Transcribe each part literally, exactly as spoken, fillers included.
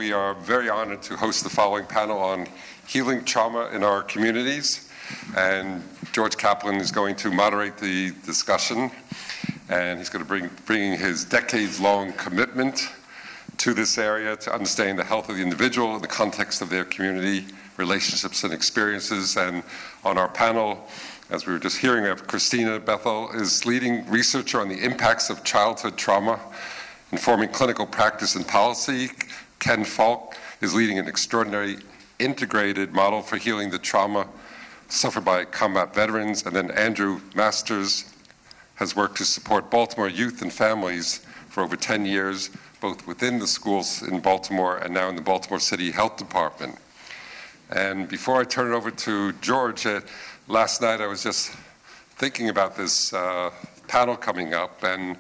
we are very honored to host the following panel on healing trauma in our communities. And George Kaplan is going to moderate the discussion, and he's going to bring, bring his decades-long commitment to this area to understanding the health of the individual in the context of their community, relationships and experiences. And on our panel, as we were just hearing of, Christina Bethell is leading researcher on the impacts of childhood trauma, informing clinical practice and policy. Ken Falke is leading an extraordinary integrated model for healing the trauma suffered by combat veterans. And then Andrew Masters has worked to support Baltimore youth and families for over ten years, both within the schools in Baltimore and now in the Baltimore City Health Department. And before I turn it over to George, uh, last night I was just thinking about this uh, panel coming up, and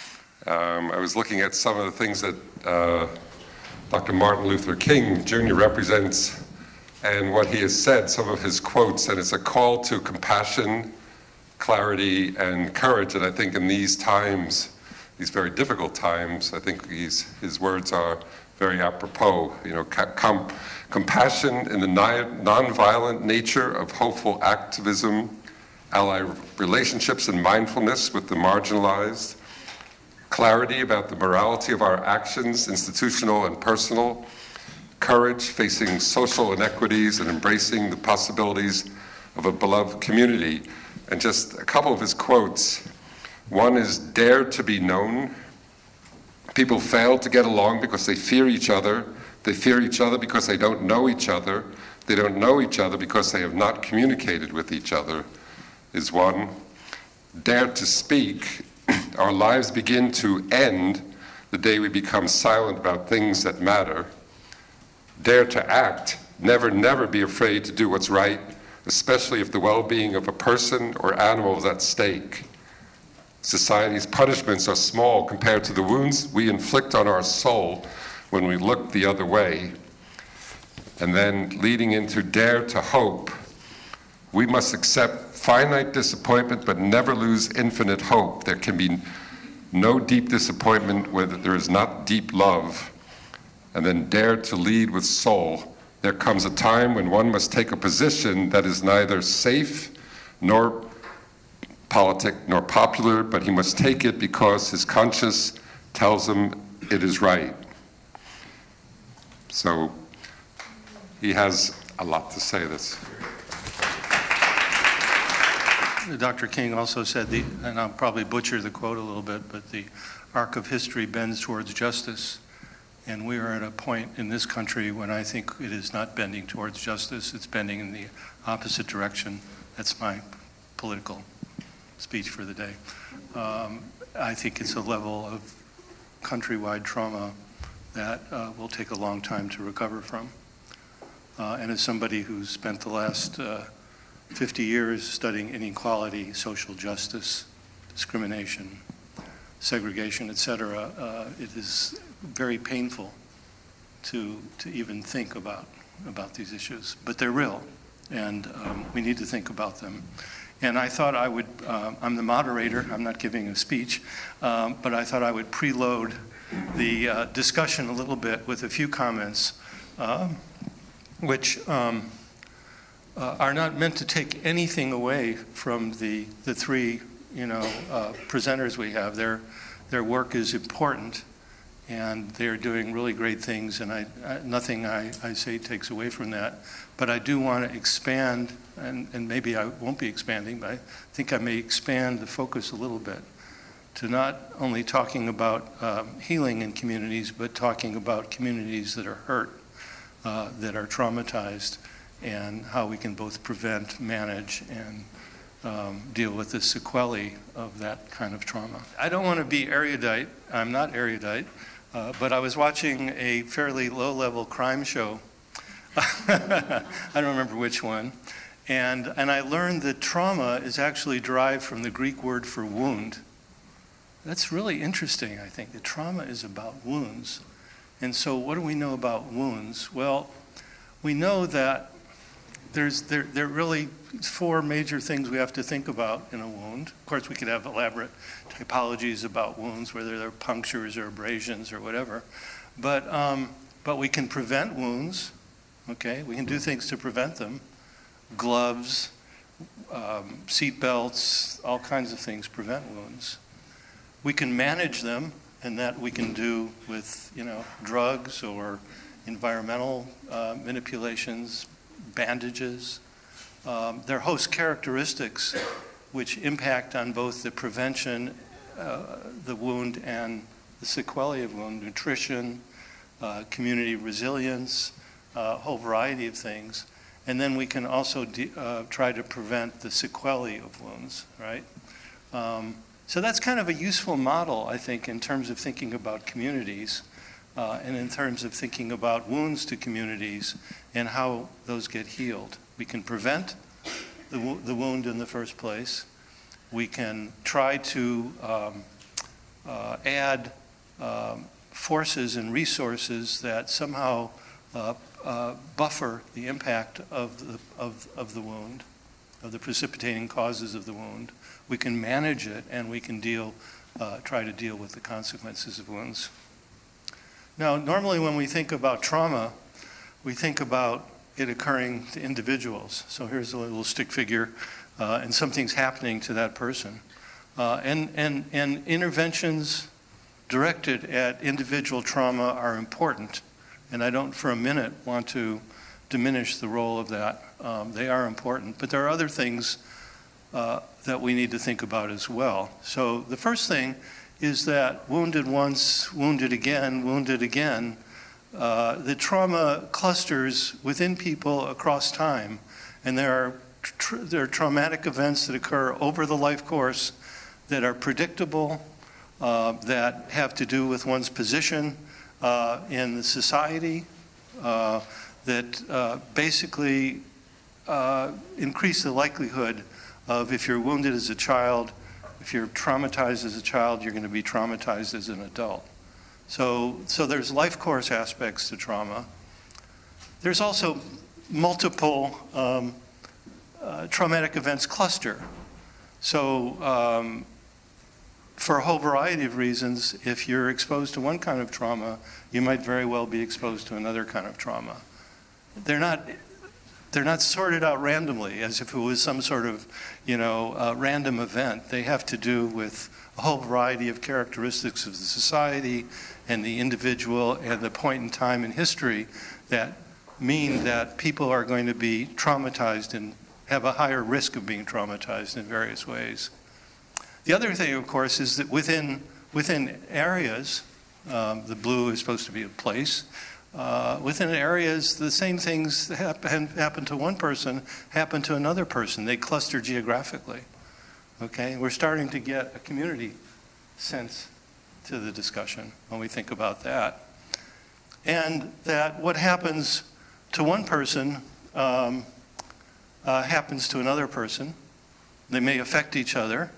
um, I was looking at some of the things that uh, Doctor Martin Luther King Junior represents and what he has said, some of his quotes, and it's a call to compassion, clarity, and courage. And I think in these times, these very difficult times, I think he's, his words are very apropos. You know, com compassion in the nonviolent nature of hopeful activism, ally relationships and mindfulness with the marginalized, clarity about the morality of our actions, institutional and personal, courage facing social inequities and embracing the possibilities of a beloved community. And just a couple of his quotes. One is, dare to be known. People fail to get along because they fear each other. They fear each other because they don't know each other. They don't know each other because they have not communicated with each other, is one. Dare to speak. Our lives begin to end the day we become silent about things that matter. Dare to act. Never, never be afraid to do what's right, especially if the well-being of a person or animal is at stake. Society's punishments are small compared to the wounds we inflict on our soul when we look the other way. And then leading into dare to hope. We must accept finite disappointment but never lose infinite hope. There can be no deep disappointment where there is not deep love. And then dare to lead with soul. There comes a time when one must take a position that is neither safe nor politic nor popular, but he must take it because his conscience tells him it is right. So he has a lot to say this. Doctor King also said, the, and I'll probably butcher the quote a little bit, but the arc of history bends towards justice. And we are at a point in this country when I think it is not bending towards justice, it's bending in the opposite direction. That's my political speech for the day. Um, I think it's a level of countrywide trauma that uh, will take a long time to recover from. Uh, and as somebody who's spent the last uh, fifty years studying inequality, social justice, discrimination, segregation, et cetera, uh, it is very painful to, to even think about, about these issues. But they're real, and um, we need to think about them. And I thought I would, uh, I'm the moderator, I'm not giving a speech, um, but I thought I would preload the uh, discussion a little bit with a few comments, uh, which um, uh, are not meant to take anything away from the, the three you know, uh, presenters we have. Their, their work is important, and they're doing really great things, and I, I, nothing I, I say takes away from that. But I do want to expand, and, and maybe I won't be expanding, but I think I may expand the focus a little bit to not only talking about um, healing in communities, but talking about communities that are hurt, uh, that are traumatized, and how we can both prevent, manage, and um, deal with the sequelae of that kind of trauma. I don't want to be erudite. I'm not erudite, uh, but I was watching a fairly low-level crime show. I don't remember which one. And, and I learned that trauma is actually derived from the Greek word for wound. That's really interesting, I think. The trauma is about wounds. And so what do we know about wounds? Well, we know that there's there, there are really four major things we have to think about in a wound. Of course, we could have elaborate typologies about wounds, whether they're punctures or abrasions or whatever. But, um, but we can prevent wounds, okay? We can do things to prevent them. Gloves, um, seat belts, all kinds of things prevent wounds. We can manage them, and that we can do with, you know, drugs or environmental uh, manipulations, bandages. Um, there are host characteristics which impact on both the prevention, uh, the wound, and the sequelae of wound, nutrition, uh, community resilience, a whole variety of things. And then we can also de uh, try to prevent the sequelae of wounds, right? Um, so that's kind of a useful model, I think, in terms of thinking about communities uh, and in terms of thinking about wounds to communities and how those get healed. We can prevent the, wo the wound in the first place. We can try to um, uh, add um, forces and resources that somehow uh, uh, buffer the impact of the, of, of the wound, of the precipitating causes of the wound. We can manage it, and we can deal, uh, try to deal with the consequences of wounds. Now, normally when we think about trauma, we think about it occurring to individuals. So here's a little stick figure, uh, and something's happening to that person. Uh, and, and, and interventions directed at individual trauma are important, and I don't for a minute want to diminish the role of that. Um, they are important, but there are other things uh, that we need to think about as well. So the first thing is that wounded once, wounded again, wounded again, uh, the trauma clusters within people across time, and there are, tr there are traumatic events that occur over the life course that are predictable, uh, that have to do with one's position uh, in the society, uh, that uh, basically uh, increase the likelihood of, if you're wounded as a child, if you're traumatized as a child, you're going to be traumatized as an adult. So, so there's life course aspects to trauma. There's also multiple um, uh, traumatic events cluster. So um, for a whole variety of reasons, if you're exposed to one kind of trauma, you might very well be exposed to another kind of trauma. They're not, they're not sorted out randomly as if it was some sort of, you know, uh, random event. They have to do with a whole variety of characteristics of the society and the individual and the point in time in history that mean that people are going to be traumatized and have a higher risk of being traumatized in various ways. The other thing, of course, is that within, within areas, um, the blue is supposed to be a place, uh, within areas, the same things that happen, happen to one person happen to another person. They cluster geographically. Okay, we're starting to get a community sense to the discussion when we think about that. And that what happens to one person um, uh, happens to another person. They may affect each other.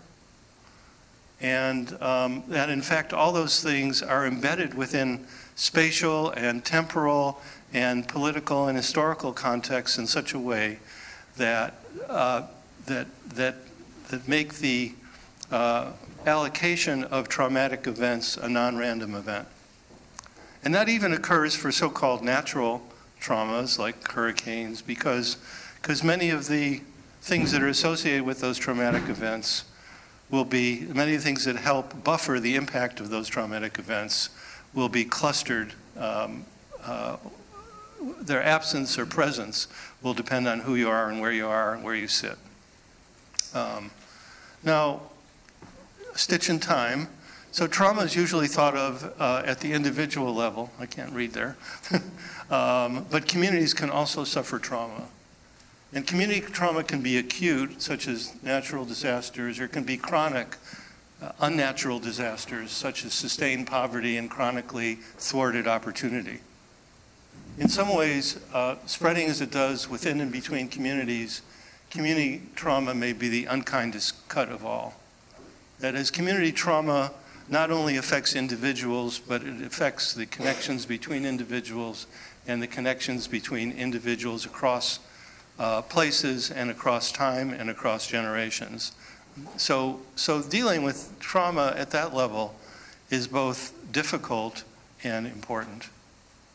And um, that in fact all those things are embedded within spatial and temporal and political and historical contexts in such a way that, uh, that, that that make the uh, allocation of traumatic events a non-random event. And that even occurs for so-called natural traumas like hurricanes, because, because many of the things that are associated with those traumatic events will be, many of the things that help buffer the impact of those traumatic events will be clustered. Um, uh, their absence or presence will depend on who you are and where you are and where you sit. Um, now, stitch in time. So trauma is usually thought of uh, at the individual level. I can't read there. um, but communities can also suffer trauma. And community trauma can be acute, such as natural disasters, or it can be chronic, uh, unnatural disasters, such as sustained poverty and chronically thwarted opportunity. In some ways, uh, spreading as it does within and between communities, community trauma may be the unkindest cut of all. That is, community trauma not only affects individuals, but it affects the connections between individuals and the connections between individuals across uh, places and across time and across generations. So, so dealing with trauma at that level is both difficult and important.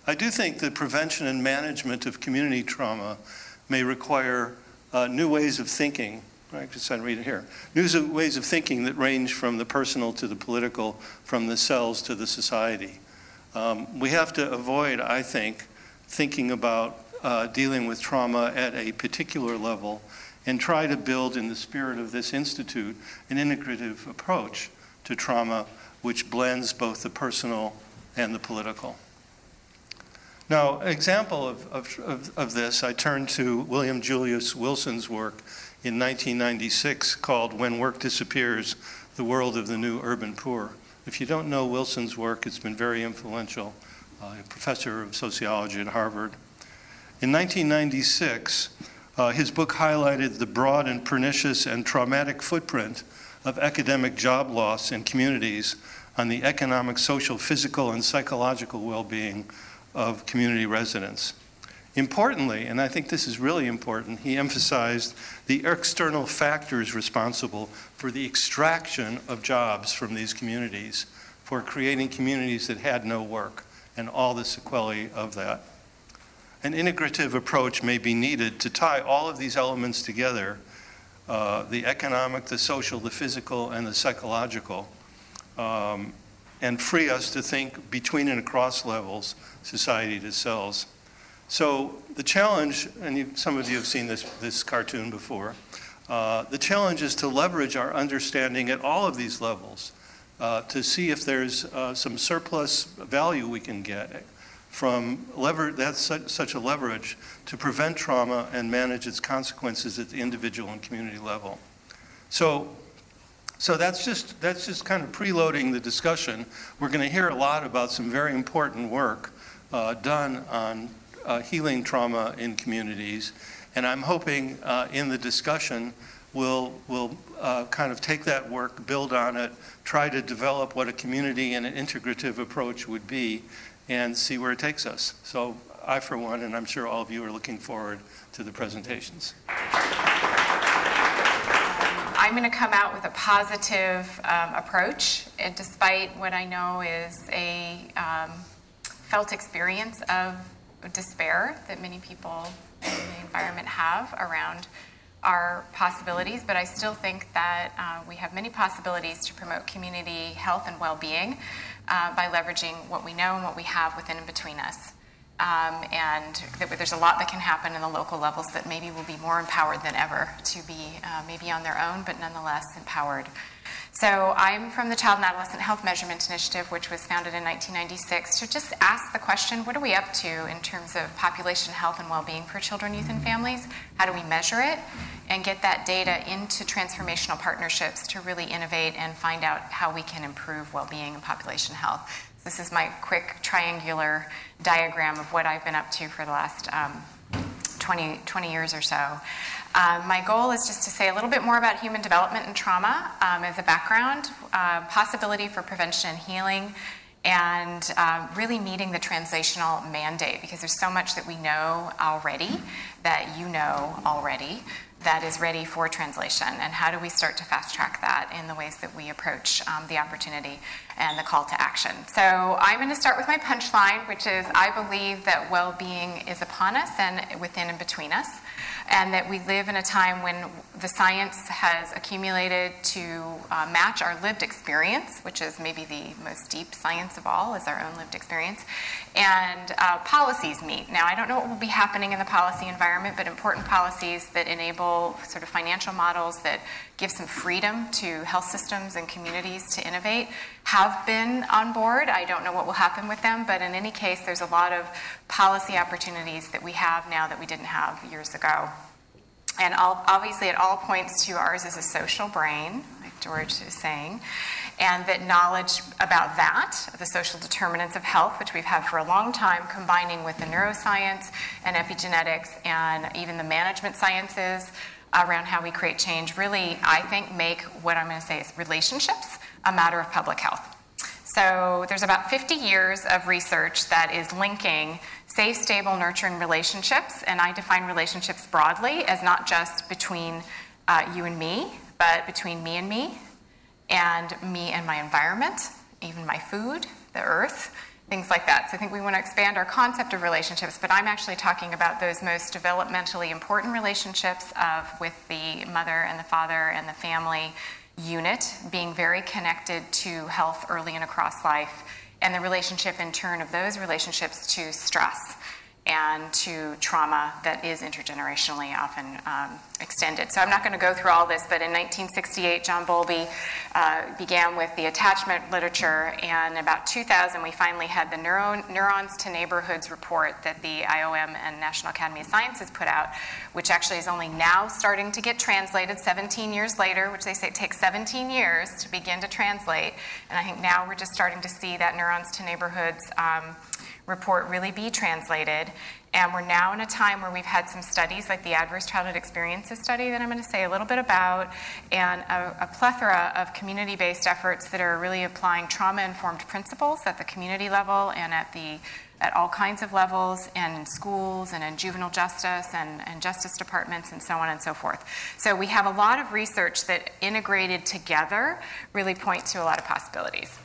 I do think that prevention and management of community trauma may require uh, new ways of thinking. I just I read it here. New ways of thinking that range from the personal to the political, from the cells to the society. Um, we have to avoid, I think, thinking about uh, dealing with trauma at a particular level and try to build, in the spirit of this institute, an integrative approach to trauma which blends both the personal and the political. Now, an example of, of, of, of this, I turn to William Julius Wilson's work in nineteen ninety-six called When Work Disappears, The World of the New Urban Poor. If you don't know Wilson's work, it's been very influential, uh, a professor of sociology at Harvard. In nineteen ninety-six, uh, his book highlighted the broad and pernicious and traumatic footprint of academic job loss in communities on the economic, social, physical, and psychological well-being of community residents. Importantly, and I think this is really important, he emphasized the external factors responsible for the extraction of jobs from these communities, for creating communities that had no work, and all the sequelae of that. An integrative approach may be needed to tie all of these elements together, uh, the economic, the social, the physical, and the psychological, um, and free us to think between and across levels, society to cells. So the challenge, and you, some of you have seen this, this cartoon before, uh, the challenge is to leverage our understanding at all of these levels uh, to see if there's uh, some surplus value we can get from lever that's such, such a leverage to prevent trauma and manage its consequences at the individual and community level. So, so that's just, that's just kind of preloading the discussion. We're going to hear a lot about some very important work uh, done on Uh, healing trauma in communities, and I'm hoping uh, in the discussion we'll, we'll uh, kind of take that work, build on it, try to develop what a community and an integrative approach would be, and see where it takes us. So I, for one, and I'm sure all of you are looking forward to the presentations. I'm going to come out with a positive um, approach, and despite what I know is a um, felt experience of despair that many people in the environment have around our possibilities, but I still think that uh, we have many possibilities to promote community health and well-being uh, by leveraging what we know and what we have within and between us. Um, and that there's a lot that can happen in the local levels that maybe will be more empowered than ever to be uh, maybe on their own, but nonetheless empowered. So I'm from the Child and Adolescent Health Measurement Initiative, which was founded in nineteen ninety-six, to just ask the question, what are we up to in terms of population health and well-being for children, youth, and families? How do we measure it and get that data into transformational partnerships to really innovate and find out how we can improve well-being and population health? This is my quick triangular diagram of what I've been up to for the last um, twenty, twenty years or so. Um, my goal is just to say a little bit more about human development and trauma um, as a background, uh, possibility for prevention and healing, and um, really meeting the translational mandate, because there's so much that we know already, that you know already, that is ready for translation, and how do we start to fast track that in the ways that we approach um, the opportunity and the call to action. So I'm going to start with my punchline, which is I believe that well-being is upon us and within and between us, and that we live in a time when the science has accumulated to uh, match our lived experience, which is maybe the most deep science of all, is our own lived experience, and uh, policies meet. Now, I don't know what will be happening in the policy environment, but important policies that enable sort of financial models that give some freedom to health systems and communities to innovate have been on board. I don't know what will happen with them, but in any case, there's a lot of policy opportunities that we have now that we didn't have years ago. And all, obviously, it all points to ours as a social brain, like George is saying, and that knowledge about that, the social determinants of health, which we've had for a long time, combining with the neuroscience and epigenetics and even the management sciences around how we create change, really, I think, make what I'm going to say is relationships a matter of public health. So there's about fifty years of research that is linking safe, stable, nurturing relationships, and I define relationships broadly as not just between uh, you and me, but between me and me, and me and my environment, even my food, the earth, things like that. So I think we want to expand our concept of relationships, but I'm actually talking about those most developmentally important relationships of with the mother and the father and the family unit being very connected to health early and across life, and the relationship in turn of those relationships to stress and to trauma that is intergenerationally often um, extended. So I'm not going to go through all this, but in nineteen sixty-eight, John Bowlby uh, began with the attachment literature, and about two thousand, we finally had the Neuro Neurons to Neighborhoods report that the I O M and National Academy of Sciences put out, which actually is only now starting to get translated seventeen years later, which they say it takes seventeen years to begin to translate. And I think now we're just starting to see that Neurons to Neighborhoods um, report really be translated. And we're now in a time where we've had some studies like the Adverse Childhood Experiences study that I'm going to say a little bit about, and a, a plethora of community-based efforts that are really applying trauma-informed principles at the community level and at the at all kinds of levels, and in schools and in juvenile justice and, and justice departments and so on and so forth. So we have a lot of research that integrated together really point to a lot of possibilities.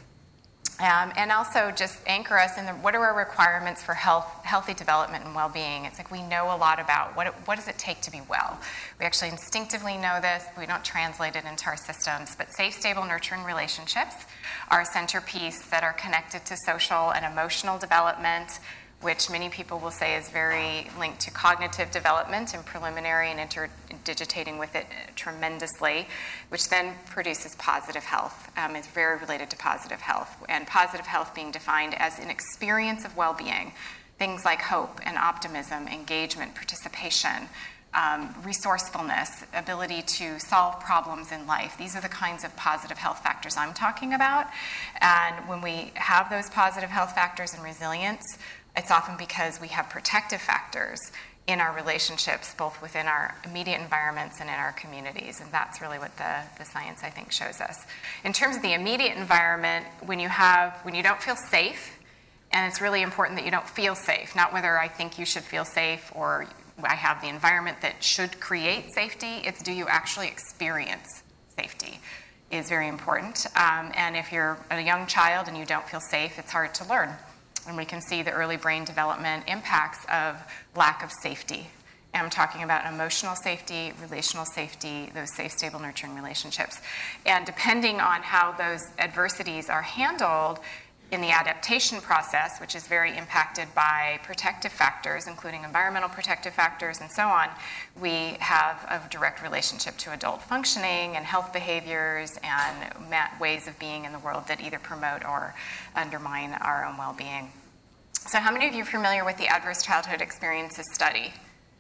Um, and also just anchor us in the, what are our requirements for health, healthy development and well-being. It's like we know a lot about what, it, what does it take to be well. We actually instinctively know this, but we don't translate it into our systems. But safe, stable, nurturing relationships are a centerpiece that are connected to social and emotional development, which many people will say is very linked to cognitive development and preliminary and interdigitating with it tremendously, which then produces positive health. Um, it's very related to positive health, and positive health being defined as an experience of well-being. Things like hope and optimism, engagement, participation, um, resourcefulness, ability to solve problems in life. These are the kinds of positive health factors I'm talking about. And when we have those positive health factors and resilience, it's often because we have protective factors in our relationships, both within our immediate environments and in our communities. And that's really what the, the science, I think, shows us. In terms of the immediate environment, when you have, when you don't feel safe, and it's really important that you don't feel safe, not whether I think you should feel safe or I have the environment that should create safety, it's do you actually experience safety is very important. Um, and if you're a young child and you don't feel safe, it's hard to learn. And we can see the early brain development impacts of lack of safety. And I'm talking about emotional safety, relational safety, those safe, stable, nurturing relationships. And depending on how those adversities are handled in the adaptation process, which is very impacted by protective factors, including environmental protective factors and so on, we have a direct relationship to adult functioning and health behaviors and ways of being in the world that either promote or undermine our own well-being. So how many of you are familiar with the Adverse Childhood Experiences study?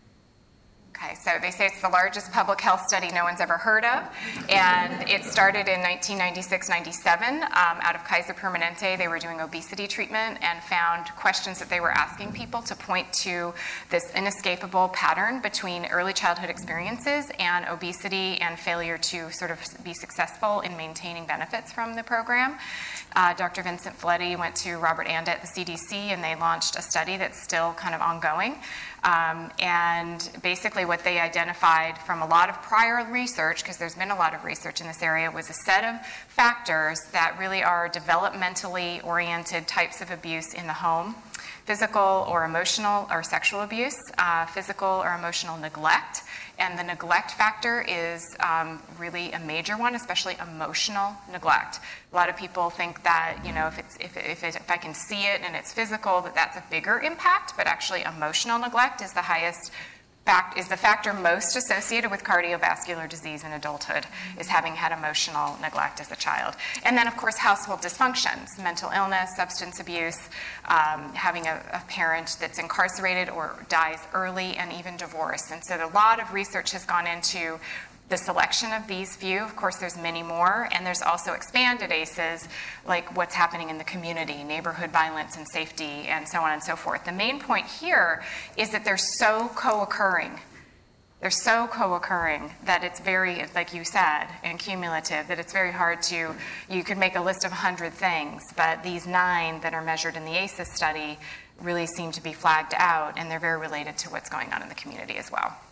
Okay, so they say it's the largest public health study no one's ever heard of, and it started in nineteen ninety-six ninety-seven um, out of Kaiser Permanente. They were doing obesity treatment and found questions that they were asking people to point to this inescapable pattern between early childhood experiences and obesity and failure to sort of be successful in maintaining benefits from the program. Uh, Doctor Vincent Folletti went to Robert Anda at the C D C, and they launched a study that's still kind of ongoing. Um, and basically what they identified from a lot of prior research, because there's been a lot of research in this area, was a set of factors that really are developmentally oriented types of abuse in the home. Physical or emotional or sexual abuse, uh, physical or emotional neglect. And the neglect factor is um, really a major one, especially emotional neglect. A lot of people think that, you know, if, it's, if, if, it, if I can see it and it's physical, that that's a bigger impact, but actually emotional neglect is the highest fact, is the factor most associated with cardiovascular disease in adulthood, is having had emotional neglect as a child. And then, of course, household dysfunctions, mental illness, substance abuse, um, having a, a parent that's incarcerated or dies early, and even divorce. And so a lot of research has gone into the selection of these few. Of course, there's many more, and there's also expanded A C Es, like what's happening in the community, neighborhood violence and safety, and so on and so forth. The main point here is that they're so co-occurring. They're so co-occurring that it's very, like you said, and cumulative, that it's very hard to, you could make a list of one hundred things, but these nine that are measured in the A C Es study really seem to be flagged out, and they're very related to what's going on in the community as well.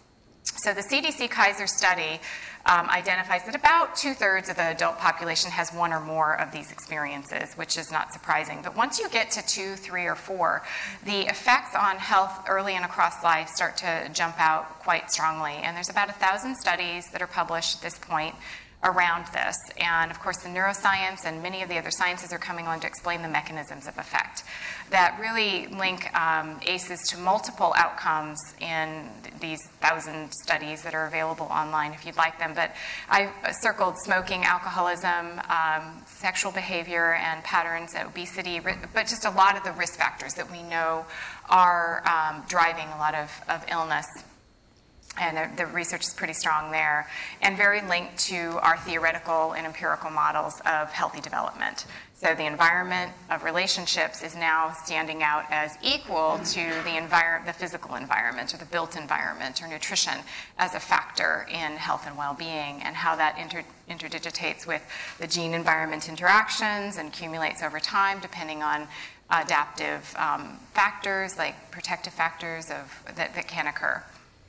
So the C D C Kaiser study um, identifies that about two-thirds of the adult population has one or more of these experiences, which is not surprising. But once you get to two, three, or four, the effects on health early and across life start to jump out quite strongly. And there's about a thousand studies that are published at this point around this. And of course, the neuroscience and many of the other sciences are coming on to explain the mechanisms of effect that really link um, A C Es to multiple outcomes in these thousand studies that are available online if you'd like them. But I circled smoking, alcoholism, um, sexual behavior, and patterns, obesity, but just a lot of the risk factors that we know are um, driving a lot of, of illness. And the research is pretty strong there, and very linked to our theoretical and empirical models of healthy development. So the environment of relationships is now standing out as equal to the, envir- the physical environment or the built environment or nutrition as a factor in health and well-being, and how that inter- interdigitates with the gene-environment interactions and accumulates over time depending on adaptive um, factors like protective factors of, that, that can occur.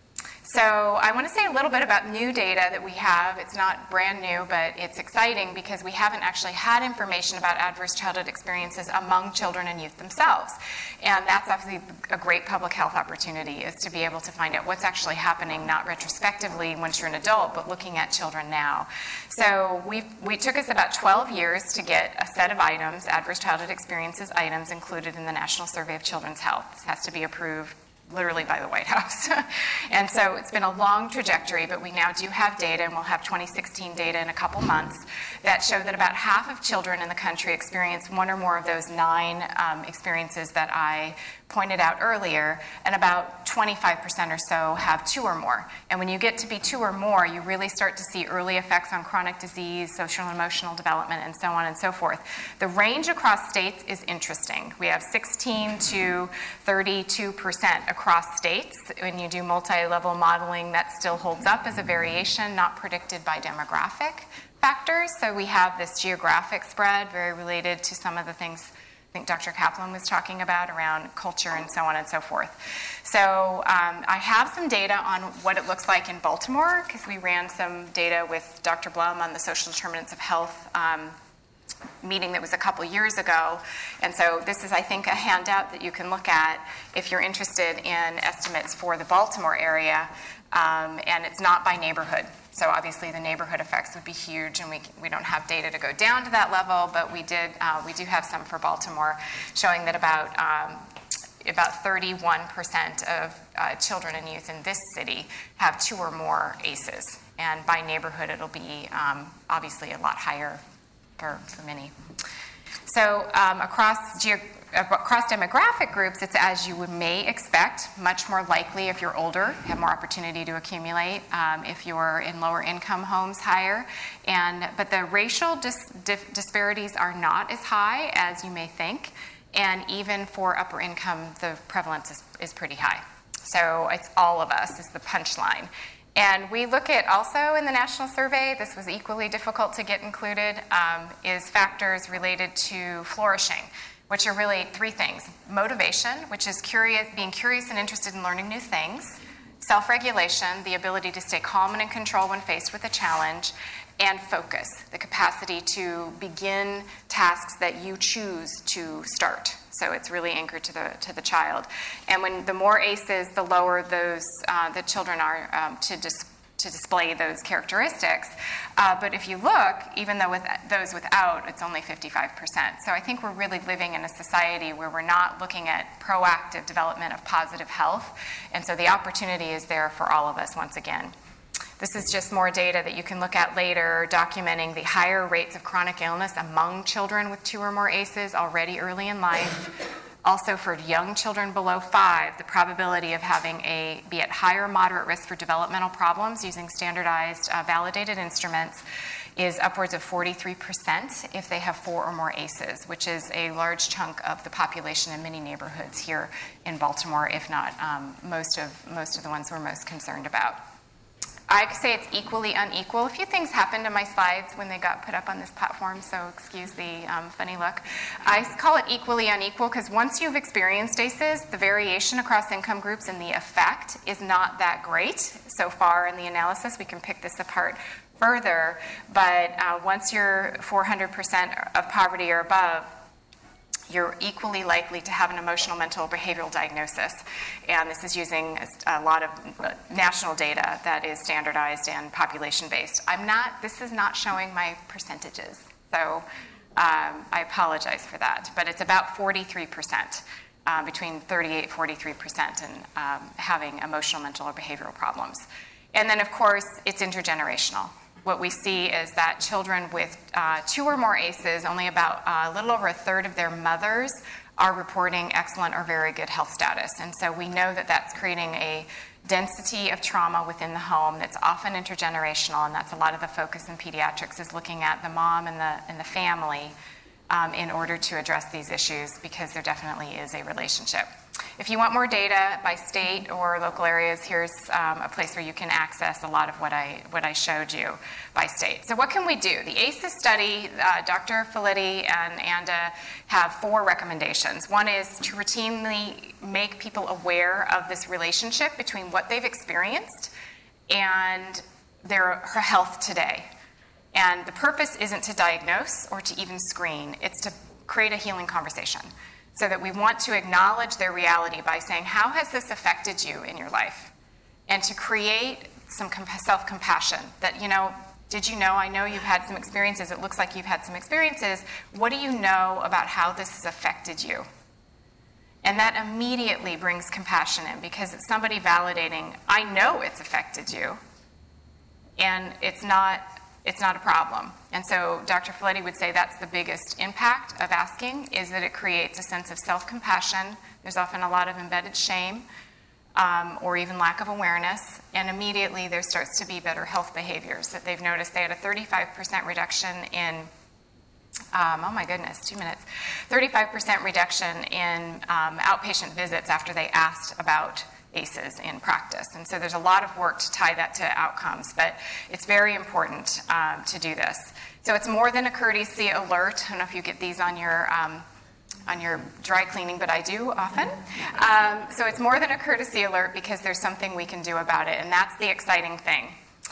So I want to say a little bit about new data that we have. It's not brand new, but it's exciting because we haven't actually had information about adverse childhood experiences among children and youth themselves. And that's obviously a great public health opportunity, is to be able to find out what's actually happening, not retrospectively once you're an adult, but looking at children now. So we we took us about twelve years to get a set of items, adverse childhood experiences items, included in the National Survey of Children's Health. This has to be approved literally by the White House. And so it's been a long trajectory, but we now do have data, and we'll have twenty sixteen data in a couple months, that show that about half of children in the country experience one or more of those nine um, experiences that I pointed out earlier, and about twenty-five percent or so have two or more. And when you get to be two or more, you really start to see early effects on chronic disease, social and emotional development, and so on and so forth. The range across states is interesting. We have sixteen to thirty-two percent across states. When you do multi-level modeling, that still holds up as a variation, not predicted by demographic factors. So we have this geographic spread, very related to some of the things I think Doctor Kaplan was talking about around culture and so on and so forth. So um, I have some data on what it looks like in Baltimore, because we ran some data with Doctor Blum on the social determinants of health um, meeting that was a couple years ago. And so this is, I think, a handout that you can look at if you're interested in estimates for the Baltimore area. Um, and it's not by neighborhood. So obviously the neighborhood effects would be huge, and we, we don't have data to go down to that level, but we did uh, we do have some for Baltimore showing that about um, about thirty-one percent of uh, children and youth in this city have two or more A C Es. And by neighborhood, it'll be um, obviously a lot higher for, for many. So um, across ge- across demographic groups, it's as you would may expect, much more likely if you're older, have more opportunity to accumulate. Um, if you're in lower income homes, higher. And but the racial dis- dif- disparities are not as high as you may think. And even for upper income, the prevalence is, is pretty high. So it's all of us is the punchline. And we look at also in the national survey, this was equally difficult to get included, um, is factors related to flourishing, which are really three things. Motivation, which is curious, being curious and interested in learning new things. Self-regulation, the ability to stay calm and in control when faced with a challenge. And focus, the capacity to begin tasks that you choose to start. So it's really anchored to the to the child. And when the more A C Es, the lower those uh, the children are um, to dis- to display those characteristics. Uh, but if you look, even though with those without, it's only fifty-five percent. So I think we're really living in a society where we're not looking at proactive development of positive health. And so the opportunity is there for all of us once again. This is just more data that you can look at later, documenting the higher rates of chronic illness among children with two or more A C Es already early in life. Also for young children below five, the probability of having a be at higher moderate risk for developmental problems using standardized uh, validated instruments is upwards of forty-three percent if they have four or more A C Es, which is a large chunk of the population in many neighborhoods here in Baltimore, if not um, most of most of the ones we're most concerned about. I say it's equally unequal. A few things happened to my slides when they got put up on this platform, so excuse the um, funny look. I call it equally unequal because once you've experienced A C Es, the variation across income groups and the effect is not that great so far in the analysis. We can pick this apart further, but uh, once you're four hundred percent of poverty or above, you're equally likely to have an emotional, mental, or behavioral diagnosis. And this is using a lot of national data that is standardized and population-based. I'm not, this is not showing my percentages, so um, I apologize for that. But it's about forty-three percent, uh, between thirty-eight and forty-three percent in um, having emotional, mental, or behavioral problems. And then, of course, it's intergenerational. What we see is that children with uh, two or more A C Es, only about uh, a little over a third of their mothers are reporting excellent or very good health status. And so we know that that's creating a density of trauma within the home that's often intergenerational, and that's a lot of the focus in pediatrics is looking at the mom and the, and the family um, in order to address these issues, because there definitely is a relationship. If you want more data by state or local areas, here's um, a place where you can access a lot of what I, what I showed you by state. So what can we do? The A C Es study, uh, Doctor Falke and Anda have four recommendations. One is to routinely make people aware of this relationship between what they've experienced and their her health today. And the purpose isn't to diagnose or to even screen, it's to create a healing conversation. So that we want to acknowledge their reality by saying, how has this affected you in your life? And to create some self-compassion that, you know, did you know, I know you've had some experiences, it looks like you've had some experiences, what do you know about how this has affected you? And that immediately brings compassion in, because it's somebody validating, I know it's affected you, and it's not It's not a problem. And so Doctor Falke would say that's the biggest impact of asking, is that it creates a sense of self-compassion. There's often a lot of embedded shame um, or even lack of awareness. And immediately there starts to be better health behaviors that they've noticed. They had a thirty-five percent reduction in, um, oh my goodness, two minutes, thirty-five percent reduction in um, outpatient visits after they asked about A C Es in practice. And so there's a lot of work to tie that to outcomes, but it's very important um, to do this. So it's more than a courtesy alert. I don't know if you get these on your um, on your dry cleaning, but I do often. Um, so it's more than a courtesy alert because there's something we can do about it, and that's the exciting thing.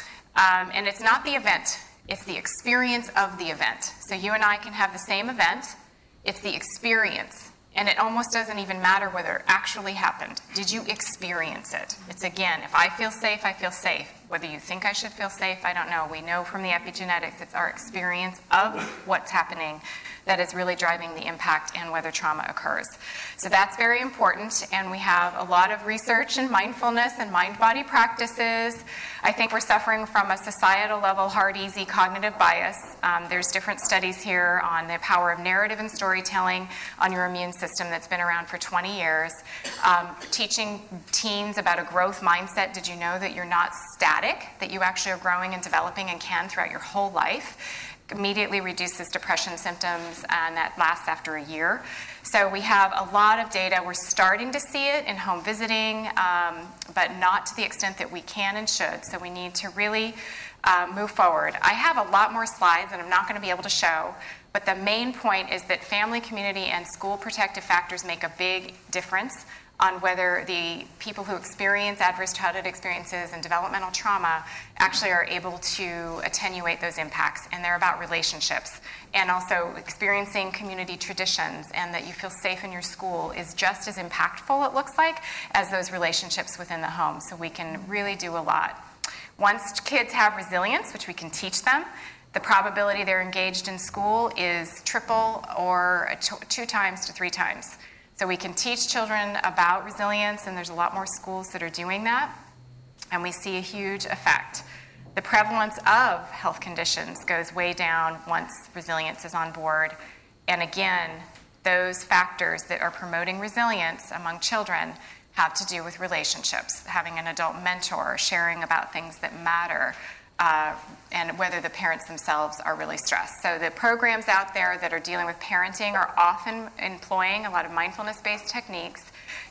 Um, and it's not the event, it's the experience of the event. So you and I can have the same event, it's the experience. And it almost doesn't even matter whether it actually happened. Did you experience it? It's again, if I feel safe, I feel safe. Whether you think I should feel safe, I don't know. We know from the epigenetics, it's our experience of what's happening that is really driving the impact and whether trauma occurs. So that's very important, and we have a lot of research in mindfulness and mind-body practices. I think we're suffering from a societal level, hard, easy cognitive bias. Um, there's different studies here on the power of narrative and storytelling on your immune system that's been around for twenty years. Um, teaching teens about a growth mindset. Did you know that you're not static, that you actually are growing and developing and can throughout your whole life? Immediately reduces depression symptoms, and that lasts after a year. So we have a lot of data. We're starting to see it in home visiting, um, but not to the extent that we can and should. So we need to really uh, move forward. I have a lot more slides that I'm not going to be able to show, but the main point is that family, community, and school protective factors make a big difference on whether the people who experience adverse childhood experiences and developmental trauma actually are able to attenuate those impacts. And they're about relationships and also experiencing community traditions, and that you feel safe in your school is just as impactful, it looks like, as those relationships within the home. So we can really do a lot. Once kids have resilience, which we can teach them, the probability they're engaged in school is triple or two times to three times. So we can teach children about resilience, and there's a lot more schools that are doing that, and we see a huge effect. The prevalence of health conditions goes way down once resilience is on board. And again, those factors that are promoting resilience among children have to do with relationships, having an adult mentor, sharing about things that matter, Uh, and whether the parents themselves are really stressed. So the programs out there that are dealing with parenting are often employing a lot of mindfulness-based techniques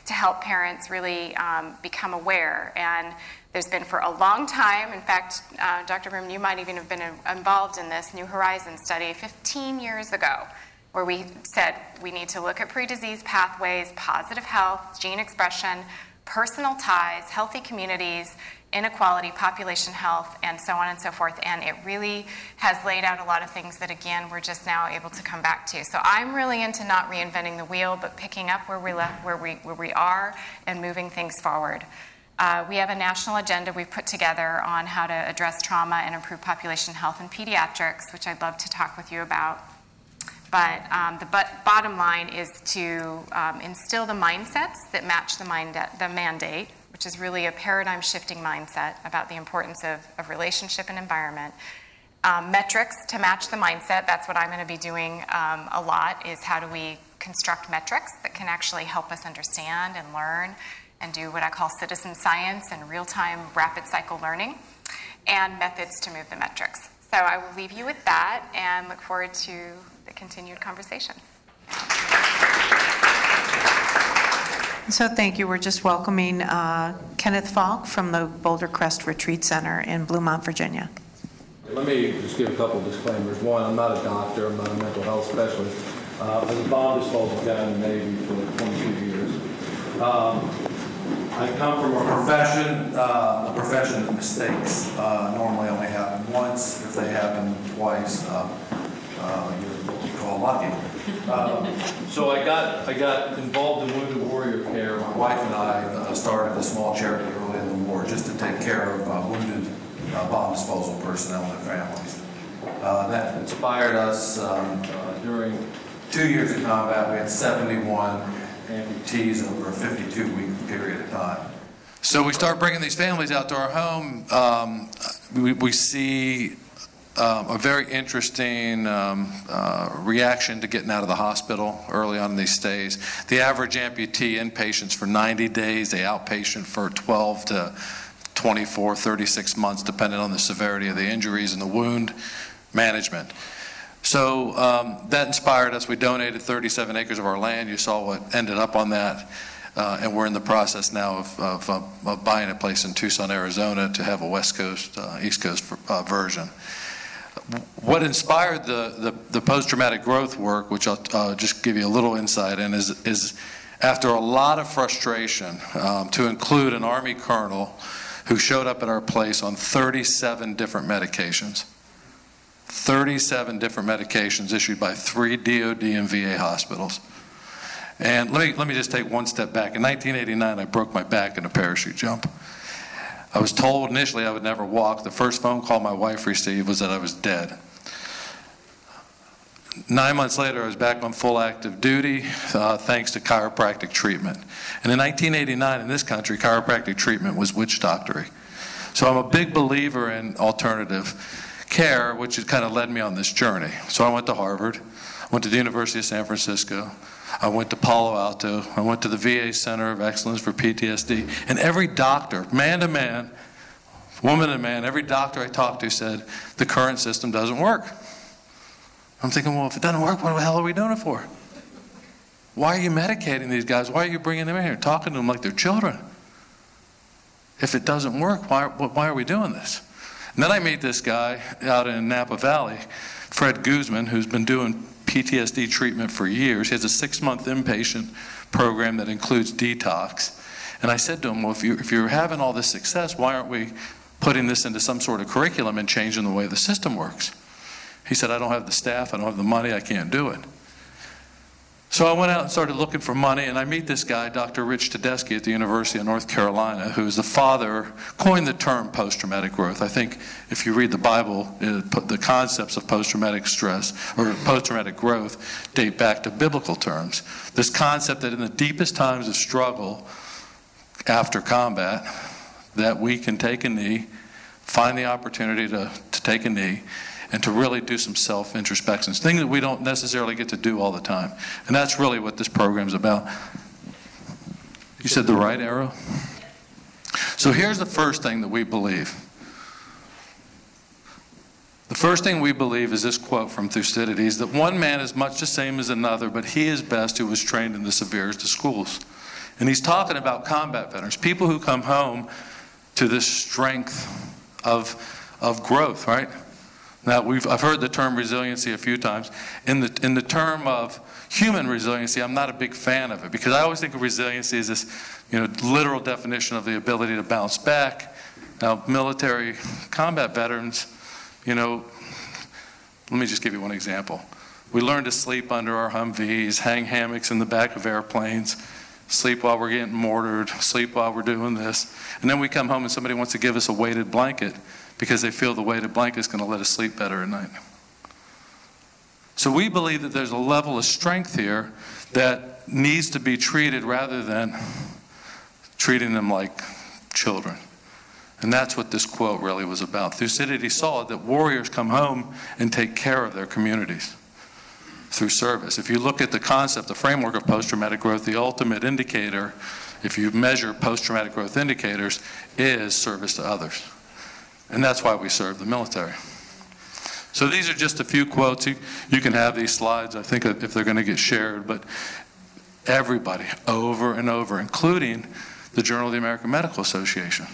to help parents really um, become aware. And there's been for a long time, in fact, uh, Doctor Brim, you might even have been involved in this New Horizons study fifteen years ago, where we said we need to look at pre-disease pathways, positive health, gene expression, personal ties, healthy communities, inequality, population health, and so on and so forth. And it really has laid out a lot of things that, again, we're just now able to come back to. So I'm really into not reinventing the wheel, but picking up where we left, where we where we are, and moving things forward. Uh, we have a national agenda we've put together on how to address trauma and improve population health in pediatrics, which I'd love to talk with you about. But um, the but bottom line is to um, instill the mindsets that match the, mind the mandate, which is really a paradigm-shifting mindset about the importance of, of relationship and environment. Um, metrics to match the mindset, that's what I'm going to be doing um, a lot, is how do we construct metrics that can actually help us understand and learn and do what I call citizen science and real-time rapid cycle learning, and methods to move the metrics. So I will leave you with that and look forward to the continued conversation. So thank you. We're just welcoming uh, Kenneth Falke from the Boulder Crest Retreat Center in Bluemont, Virginia. Let me just give a couple of disclaimers. One, I'm not a doctor. I'm not a mental health specialist. Uh, I was a bomb disposal guy in the Navy for twenty-two years. Um, I come from a profession, uh, a profession of mistakes uh, normally only happen once. If they happen twice, uh, uh, you're what we call lucky. Um, so I got I got involved in wounded warrior care. My wife and I uh, started a small charity early in the war just to take care of uh, wounded uh, bomb disposal personnel and their families. Uh, that inspired us um, uh, during two years of combat. We had seventy-one amputees over a fifty-two week period of time. So we start bringing these families out to our home. Um, we, we see um, a very interesting um, uh, reaction to getting out of the hospital early on in these stays. The average amputee inpatient's for ninety days, the outpatient for twelve to twenty-four, thirty-six months, depending on the severity of the injuries and the wound management. So um, that inspired us. We donated thirty-seven acres of our land. You saw what ended up on that. Uh, and we're in the process now of, of, uh, of buying a place in Tucson, Arizona to have a West Coast, uh, East Coast uh, version. What inspired the, the, the post-traumatic growth work, which I'll uh, just give you a little insight in, is, is after a lot of frustration um, to include an Army colonel who showed up at our place on thirty-seven different medications. thirty-seven different medications issued by three D O D and V A hospitals. And let me, let me just take one step back. In nineteen eighty-nine, I broke my back in a parachute jump. I was told initially I would never walk. The first phone call my wife received was that I was dead. Nine months later, I was back on full active duty uh, thanks to chiropractic treatment. And in nineteen eighty-nine, in this country, chiropractic treatment was witch doctory. So I'm a big believer in alternative care, which has kind of led me on this journey. So I went to Harvard, went to the University of San Francisco, I went to Palo Alto, I went to the V A Center of Excellence for P T S D, and every doctor, man to man, woman to man, every doctor I talked to said, the current system doesn't work. I'm thinking, well, if it doesn't work, what the hell are we doing it for? Why are you medicating these guys? Why are you bringing them in here, talking to them like they're children? If it doesn't work, why, why are we doing this? And then I meet this guy out in Napa Valley, Fred Guzman, who's been doing P T S D treatment for years. He has a six-month inpatient program that includes detox. And I said to him, well, if, you, if you're having all this success, why aren't we putting this into some sort of curriculum and changing the way the system works? He said, I don't have the staff, I don't have the money, I can't do it. So I went out and started looking for money, and I meet this guy, Doctor Rich Tedeschi at the University of North Carolina, who's the father, coined the term post-traumatic growth. I think if you read the Bible, it, the concepts of post-traumatic stress or post-traumatic growth date back to biblical terms. This concept that in the deepest times of struggle after combat, that we can take a knee, find the opportunity to, to take a knee, and to really do some self-introspections, things that we don't necessarily get to do all the time. And that's really what this program's about. You said the right arrow? So here's the first thing that we believe. The first thing we believe is this quote from Thucydides, that one man is much the same as another, but he is best who was trained in the severest of schools. And he's talking about combat veterans, people who come home to this strength of, of growth, right? Now, we've, I've heard the term resiliency a few times. In the, in the term of human resiliency, I'm not a big fan of it, because I always think of resiliency as this, you know, literal definition of the ability to bounce back. Now, military combat veterans, you know, let me just give you one example. We learn to sleep under our Humvees, hang hammocks in the back of airplanes, sleep while we're getting mortared, sleep while we're doing this. And then we come home and somebody wants to give us a weighted blanket because they feel the weighted blanket is going to let us sleep better at night. So we believe that there's a level of strength here that needs to be treated rather than treating them like children. And that's what this quote really was about. Thucydides saw that warriors come home and take care of their communities through service. If you look at the concept, the framework of post-traumatic growth, the ultimate indicator, if you measure post-traumatic growth indicators, is service to others. And that's why we serve the military. So these are just a few quotes. You, you can have these slides, I think, if they're going to get shared, but everybody, over and over, including the Journal of the American Medical Association.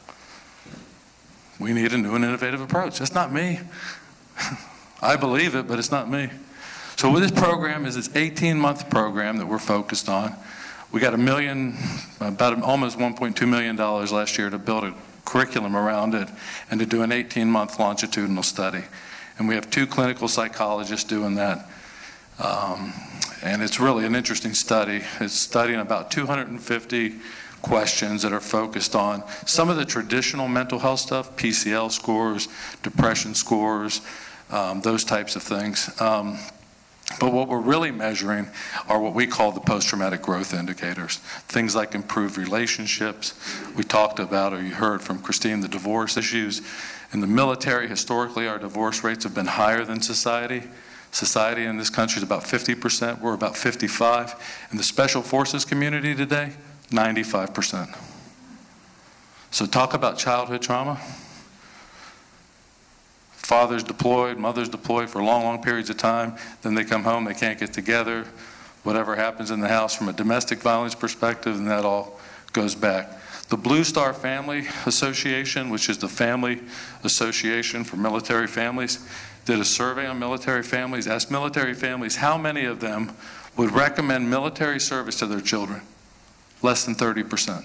We need a new and innovative approach. That's not me. I believe it, but it's not me. So what this program is, it's an eighteen-month program that we're focused on. We got a million, about almost one point two million dollars last year to build a curriculum around it and to do an eighteen-month longitudinal study. And we have two clinical psychologists doing that. Um, and it's really an interesting study. It's studying about two hundred fifty questions that are focused on some of the traditional mental health stuff, P C L scores, depression scores, um, those types of things. Um, but what we're really measuring are what we call the post-traumatic growth indicators. Things like improved relationships. We talked about, or you heard from Christine, the divorce issues. In the military, historically, our divorce rates have been higher than society. Society in this country is about fifty percent. We're about fifty-five. In the special forces community today, ninety-five percent. So talk about childhood trauma. Fathers deployed, mothers deployed for long, long periods of time. Then they come home, they can't get together. Whatever happens in the house from a domestic violence perspective, and that all goes back. The Blue Star Family Association, which is the family association for military families, did a survey on military families, asked military families how many of them would recommend military service to their children. Less than thirty percent.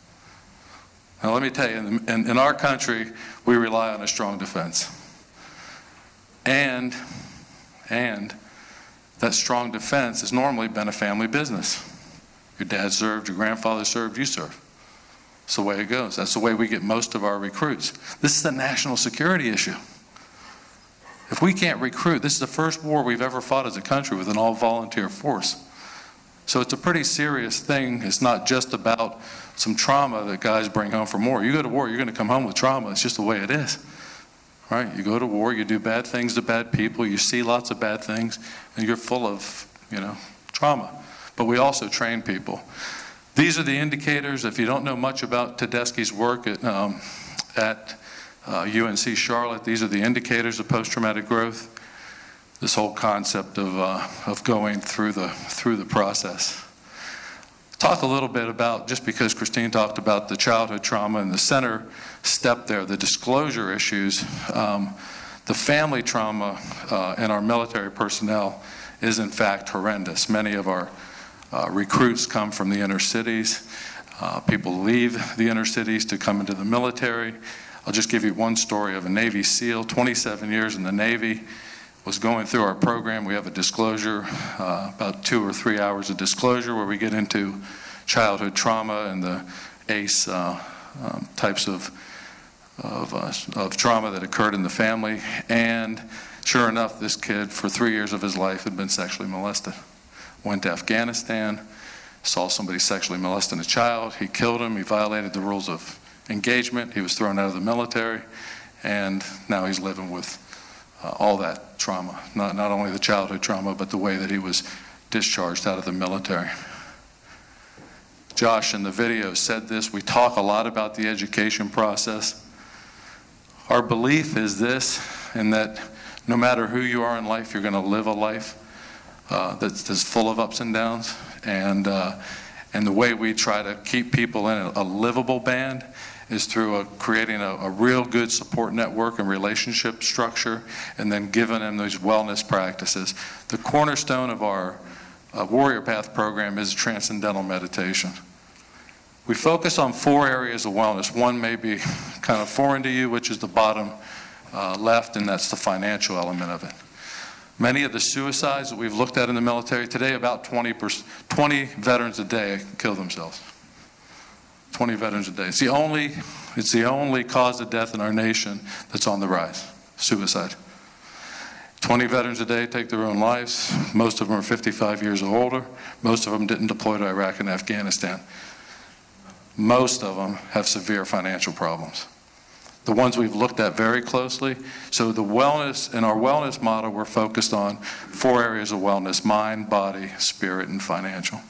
Now let me tell you, in, in, in our country, we rely on a strong defense. And, and that strong defense has normally been a family business. Your dad served, your grandfather served, you served. That's the way it goes. That's the way we get most of our recruits. This is a national security issue. If we can't recruit, this is the first war we've ever fought as a country with an all-volunteer force. So it's a pretty serious thing. It's not just about some trauma that guys bring home from war. You go to war, you're going to come home with trauma. It's just the way it is. Right? You go to war, you do bad things to bad people, you see lots of bad things, and you're full of, you know, trauma. But we also train people. These are the indicators. If you don't know much about Tedeschi's work at, um, at uh, U N C Charlotte, these are the indicators of post-traumatic growth. This whole concept of, uh, of going through the, through the process. Talk a little bit about, just because Christine talked about the childhood trauma and the center step there, the disclosure issues, um, the family trauma uh, in our military personnel is in fact horrendous. Many of our uh, recruits come from the inner cities. Uh, people leave the inner cities to come into the military. I'll just give you one story of a Navy SEAL, twenty-seven years in the Navy, was going through our program. We have a disclosure, uh, about two or three hours of disclosure where we get into childhood trauma and the A C E uh, um, types of, of, uh, of trauma that occurred in the family. And sure enough, this kid for three years of his life had been sexually molested. Went to Afghanistan, saw somebody sexually molesting a child. He killed him. He violated the rules of engagement. He was thrown out of the military. And now he's living with Uh, all that trauma, not, not only the childhood trauma, but the way that he was discharged out of the military. Josh in the video said this. We talk a lot about the education process. Our belief is this, in that no matter who you are in life, you're going to live a life uh, that's, that's full of ups and downs. And, uh, And the way we try to keep people in a, a livable band is through a, creating a, a real good support network and relationship structure, and then giving them those wellness practices. The cornerstone of our uh, Warrior Path program is transcendental meditation. We focus on four areas of wellness. One may be kind of foreign to you, which is the bottom uh, left, and that's the financial element of it. Many of the suicides that we've looked at in the military today, about twenty, twenty veterans a day kill themselves. twenty veterans a day. It's the only, it's the only cause of death in our nation that's on the rise, suicide. twenty veterans a day take their own lives. Most of them are fifty-five years or older. Most of them didn't deploy to Iraq and Afghanistan. Most of them have severe financial problems. The ones we've looked at very closely. So the wellness, in our wellness model, we're focused on four areas of wellness: mind, body, spirit, and financial.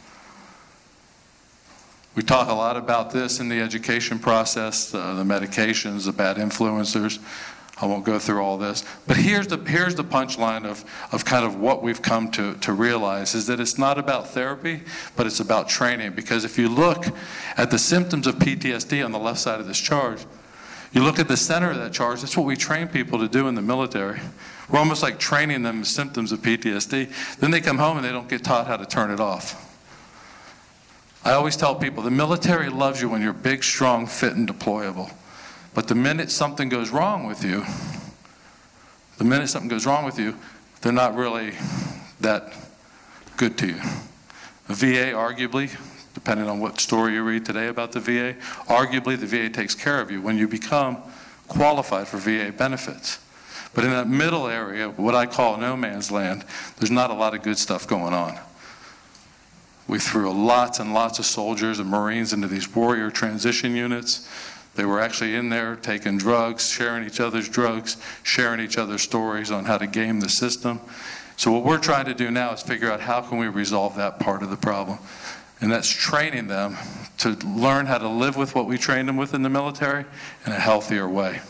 We talk a lot about this in the education process, uh, the medications, the bad influencers. I won't go through all this. But here's the, here's the punchline of, of kind of what we've come to, to realize, is that it's not about therapy, but it's about training. Because if you look at the symptoms of P T S D on the left side of this chart, you look at the center of that chart, that's what we train people to do in the military. We're almost like training them with symptoms of P T S D. Then they come home and they don't get taught how to turn it off. I always tell people, the military loves you when you're big, strong, fit, and deployable. But the minute something goes wrong with you, the minute something goes wrong with you, they're not really that good to you. The V A, arguably, depending on what story you read today about the V A, arguably the V A takes care of you when you become qualified for V A benefits. But in that middle area, what I call no man's land, there's not a lot of good stuff going on. We threw lots and lots of soldiers and Marines into these warrior transition units. They were actually in there taking drugs, sharing each other's drugs, sharing each other's stories on how to game the system. So what we're trying to do now is figure out how can we resolve that part of the problem. And that's training them to learn how to live with what we trained them with in the military in a healthier way.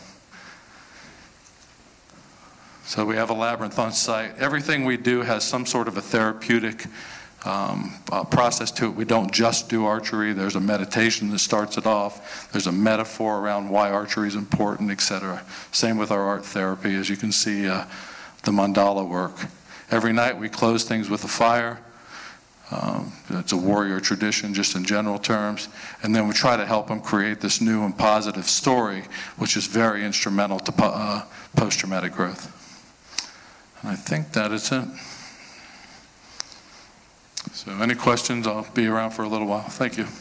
So we have a labyrinth on site. Everything we do has some sort of a therapeutic um, uh, process to it. We don't just do archery. There's a meditation that starts it off. There's a metaphor around why archery is important, et cetera. Same with our art therapy, as you can see, uh, the mandala work. Every night we close things with a fire. Um, it's a warrior tradition just in general terms. And then we try to help them create this new and positive story, which is very instrumental to uh, post-traumatic growth. And I think that is it. So any questions? I'll be around for a little while. Thank you.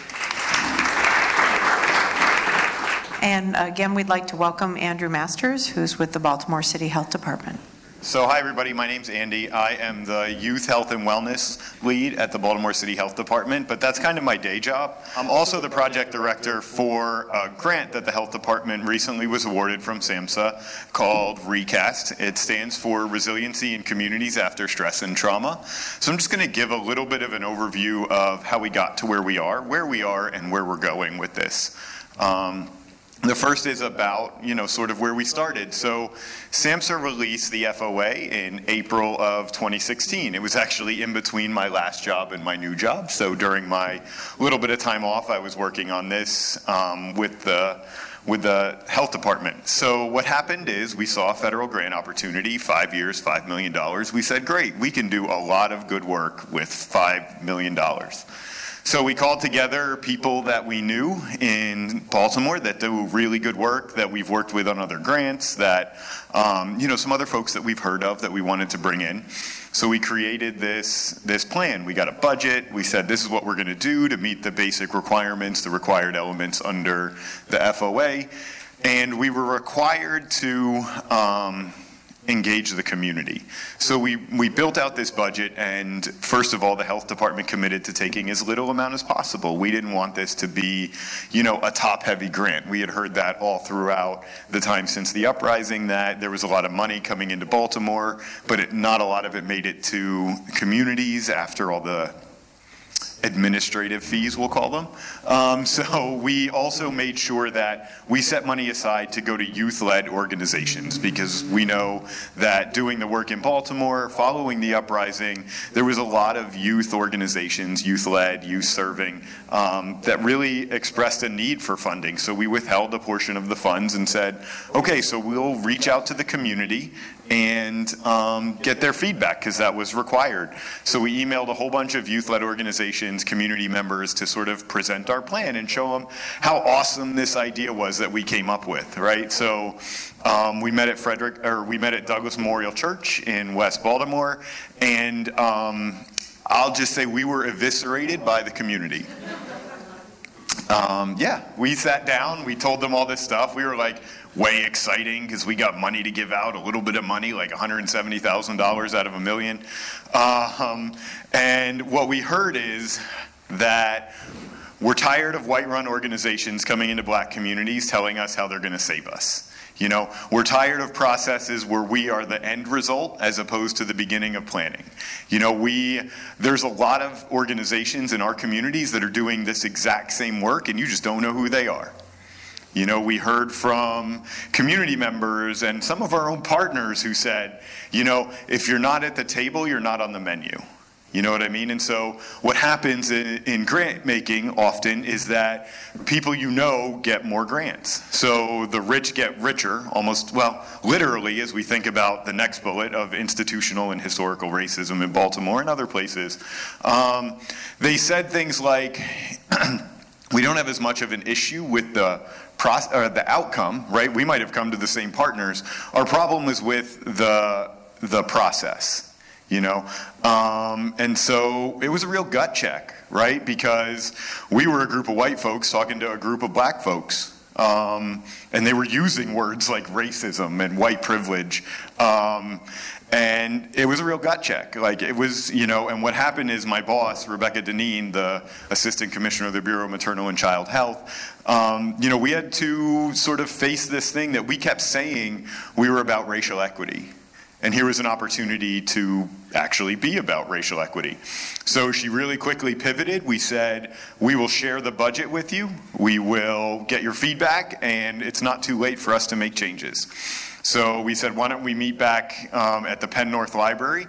And again, we'd like to welcome Andrew Masters, who's with the Baltimore City Health Department. So hi everybody, my name's Andy. I am the Youth Health and Wellness Lead at the Baltimore City Health Department, but that's kind of my day job. I'm also the project director for a grant that the Health Department recently was awarded from SAMHSA called RECAST. It stands for Resiliency in Communities After Stress and Trauma. So I'm just going to give a little bit of an overview of how we got to where we are, where we are, and where we're going with this. Um, The first is about, you know, sort of where we started. So SAMHSA released the F O A in April of twenty sixteen. It was actually in between my last job and my new job. So during my little bit of time off, I was working on this um, with the with the health department. So what happened is we saw a federal grant opportunity, five years, five million dollars. We said, great, we can do a lot of good work with five million dollars. So we called together people that we knew in Baltimore that do really good work, that we've worked with on other grants, that, um, you know, some other folks that we've heard of that we wanted to bring in. So we created this, this plan. We got a budget. We said this is what we're going to do to meet the basic requirements, the required elements under the F O A. And we were required to um, engage the community. So we, we built out this budget, and first of all, the health department committed to taking as little amount as possible. We didn't want this to be, you know, a top-heavy grant. We had heard that all throughout the time since the uprising, that there was a lot of money coming into Baltimore, but it, not a lot of it made it to communities after all the administrative fees, we'll call them. Um, so we also made sure that we set money aside to go to youth-led organizations, because we know that doing the work in Baltimore, following the uprising, there was a lot of youth organizations, youth-led, youth-serving, um, that really expressed a need for funding. So we withheld a portion of the funds and said, okay, so we'll reach out to the community and um, get their feedback, because that was required. So we emailed a whole bunch of youth-led organizations, community members, to sort of present our plan and show them how awesome this idea was that we came up with, right? So um, we met at Frederick, or we met at Douglas Memorial Church in West Baltimore, and um, I'll just say we were eviscerated by the community. Um, yeah, we sat down, we told them all this stuff. We were like, way exciting, because we got money to give out, a little bit of money, like one hundred seventy thousand dollars out of a million. Um, and what we heard is that we're tired of white-run organizations coming into black communities telling us how they're going to save us. You know, we're tired of processes where we are the end result as opposed to the beginning of planning. You know, we, there's a lot of organizations in our communities that are doing this exact same work, and you just don't know who they are. You know, we heard from community members and some of our own partners who said, you know, if you're not at the table, you're not on the menu. You know what I mean? And so what happens in, in grant making often is that people you know get more grants. So the rich get richer, almost, well, literally, as we think about the next bullet of institutional and historical racism in Baltimore and other places. Um, they said things like, we don't have as much of an issue with the process, or the outcome, right? We might have come to the same partners. Our problem is with the the process, you know? Um, and so it was a real gut check, right? Because we were a group of white folks talking to a group of black folks. Um, and they were using words like racism and white privilege. Um, and it was a real gut check. Like it was, you know, and what happened is my boss, Rebecca Deneen, the Assistant Commissioner of the Bureau of Maternal and Child Health, um, you know, we had to sort of face this thing that we kept saying we were about racial equity. And here was an opportunity to actually be about racial equity. So she really quickly pivoted. We said, we will share the budget with you. We will get your feedback, and it's not too late for us to make changes. So we said, why don't we meet back um, at the Penn North Library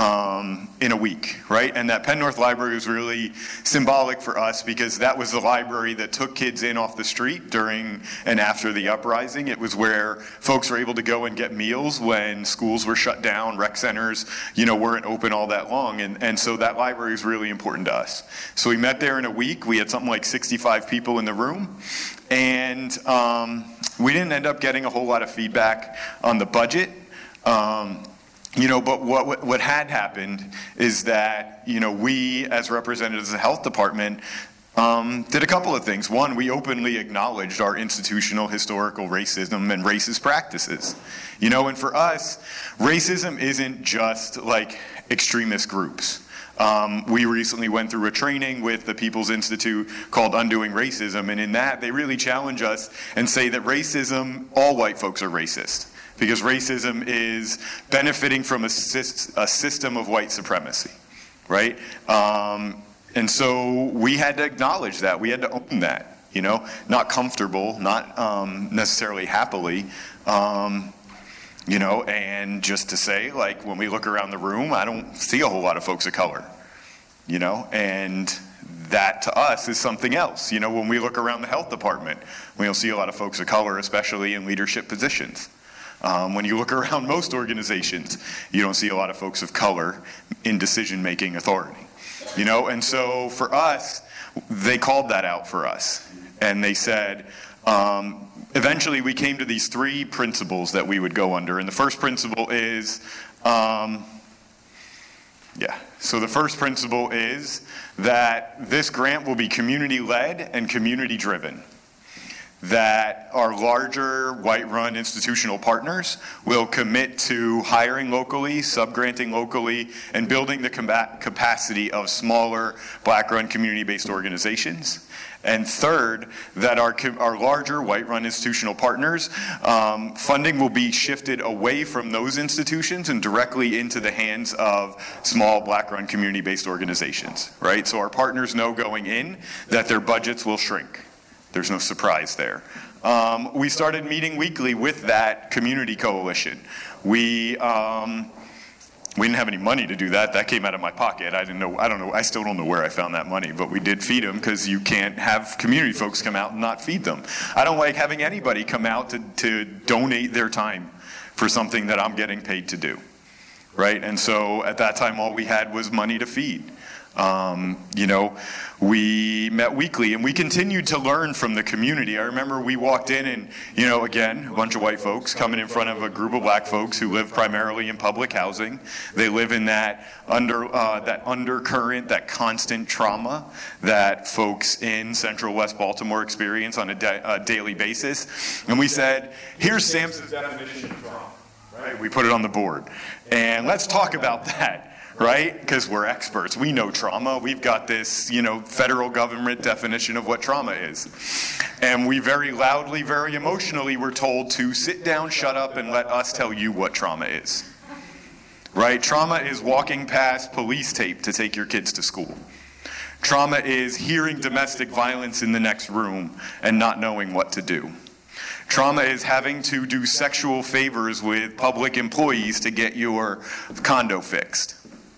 um, in a week, right? And that Penn North Library was really symbolic for us because that was the library that took kids in off the street during and after the uprising. It was where folks were able to go and get meals when schools were shut down, rec centers, you know, weren't open all that long. And, and so that library was really important to us. So we met there in a week. We had something like sixty-five people in the room. And um, we didn't end up getting a whole lot of feedback on the budget. Um, you know, but what, what had happened is that, you know, we as representatives of the health department um, did a couple of things. One, we openly acknowledged our institutional historical racism and racist practices. You know, and for us, racism isn't just like extremist groups. Um, we recently went through a training with the People's Institute called Undoing Racism, and in that they really challenge us and say that racism, all white folks are racist, because racism is benefiting from a, syst- a system of white supremacy, right? Um, and so we had to acknowledge that. We had to own that, you know, not comfortable, not um, necessarily happily, um, you know, and just to say, like, when we look around the room, I don't see a whole lot of folks of color, you know, and that to us is something else. You know, when we look around the health department, we don't see a lot of folks of color, especially in leadership positions. Um, when you look around most organizations, you don't see a lot of folks of color in decision-making authority, you know, and so for us, they called that out for us, and they said, um, eventually we came to these three principles that we would go under. And the first principle is, um, yeah, so the first principle is that this grant will be community-led and community-driven. that our larger white-run institutional partners will commit to hiring locally, subgranting locally, and building the capacity of smaller black-run community-based organizations. And third, that our, our larger white-run institutional partners, um, funding will be shifted away from those institutions and directly into the hands of small black-run community-based organizations, right? So our partners know going in that their budgets will shrink. There's no surprise there. Um, we started meeting weekly with that community coalition. We, um, we didn't have any money to do that. That came out of my pocket. I didn't know, I don't know, I still don't know where I found that money, but we did feed them because you can't have community folks come out and not feed them. I don't like having anybody come out to, to donate their time for something that I'm getting paid to do, right? And so at that time, all we had was money to feed. Um, you know, we met weekly and we continued to learn from the community. I remember we walked in and, you know, again, a bunch of white folks coming in front of a group of black folks who live primarily in public housing. They live in that under, uh, that undercurrent, that constant trauma that folks in Central West Baltimore experience on a, da a daily basis. And we said, here's Samson's definition of trauma, right? We put it on the board. And let's talk about that. Right? Because we're experts. We know trauma. We've got this, you know, federal government definition of what trauma is. And we very loudly, very emotionally were told to sit down, shut up, and let us tell you what trauma is. Right? Trauma is walking past police tape to take your kids to school. Trauma is hearing domestic violence in the next room and not knowing what to do. Trauma is having to do sexual favors with public employees to get your condo fixed.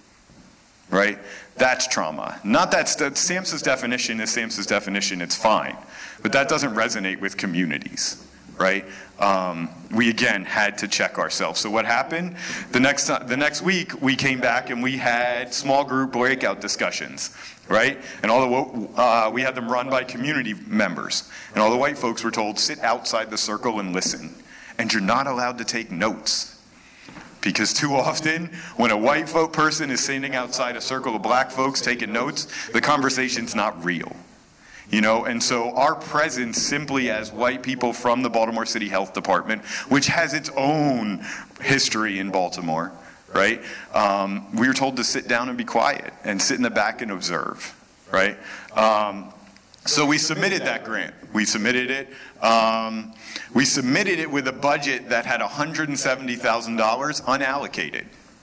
Right? That's trauma. Not that SAMHSA's definition is SAMHSA's definition, it's fine. But that doesn't resonate with communities, right? Um, we again had to check ourselves. So what happened? The next, the next week we came back and we had small group breakout discussions, right? And all the, uh, we had them run by community members. And all the white folks were told, sit outside the circle and listen. And you're not allowed to take notes. Because too often, when a white folk person is sitting outside a circle of black folks taking notes, the conversation's not real. You know, and so our presence simply as white people from the Baltimore City Health Department, which has its own history in Baltimore, right? Um, we were told to sit down and be quiet and sit in the back and observe, right? Um, So we submitted that grant. We submitted it. Um, we submitted it with a budget that had one hundred seventy thousand dollars unallocated.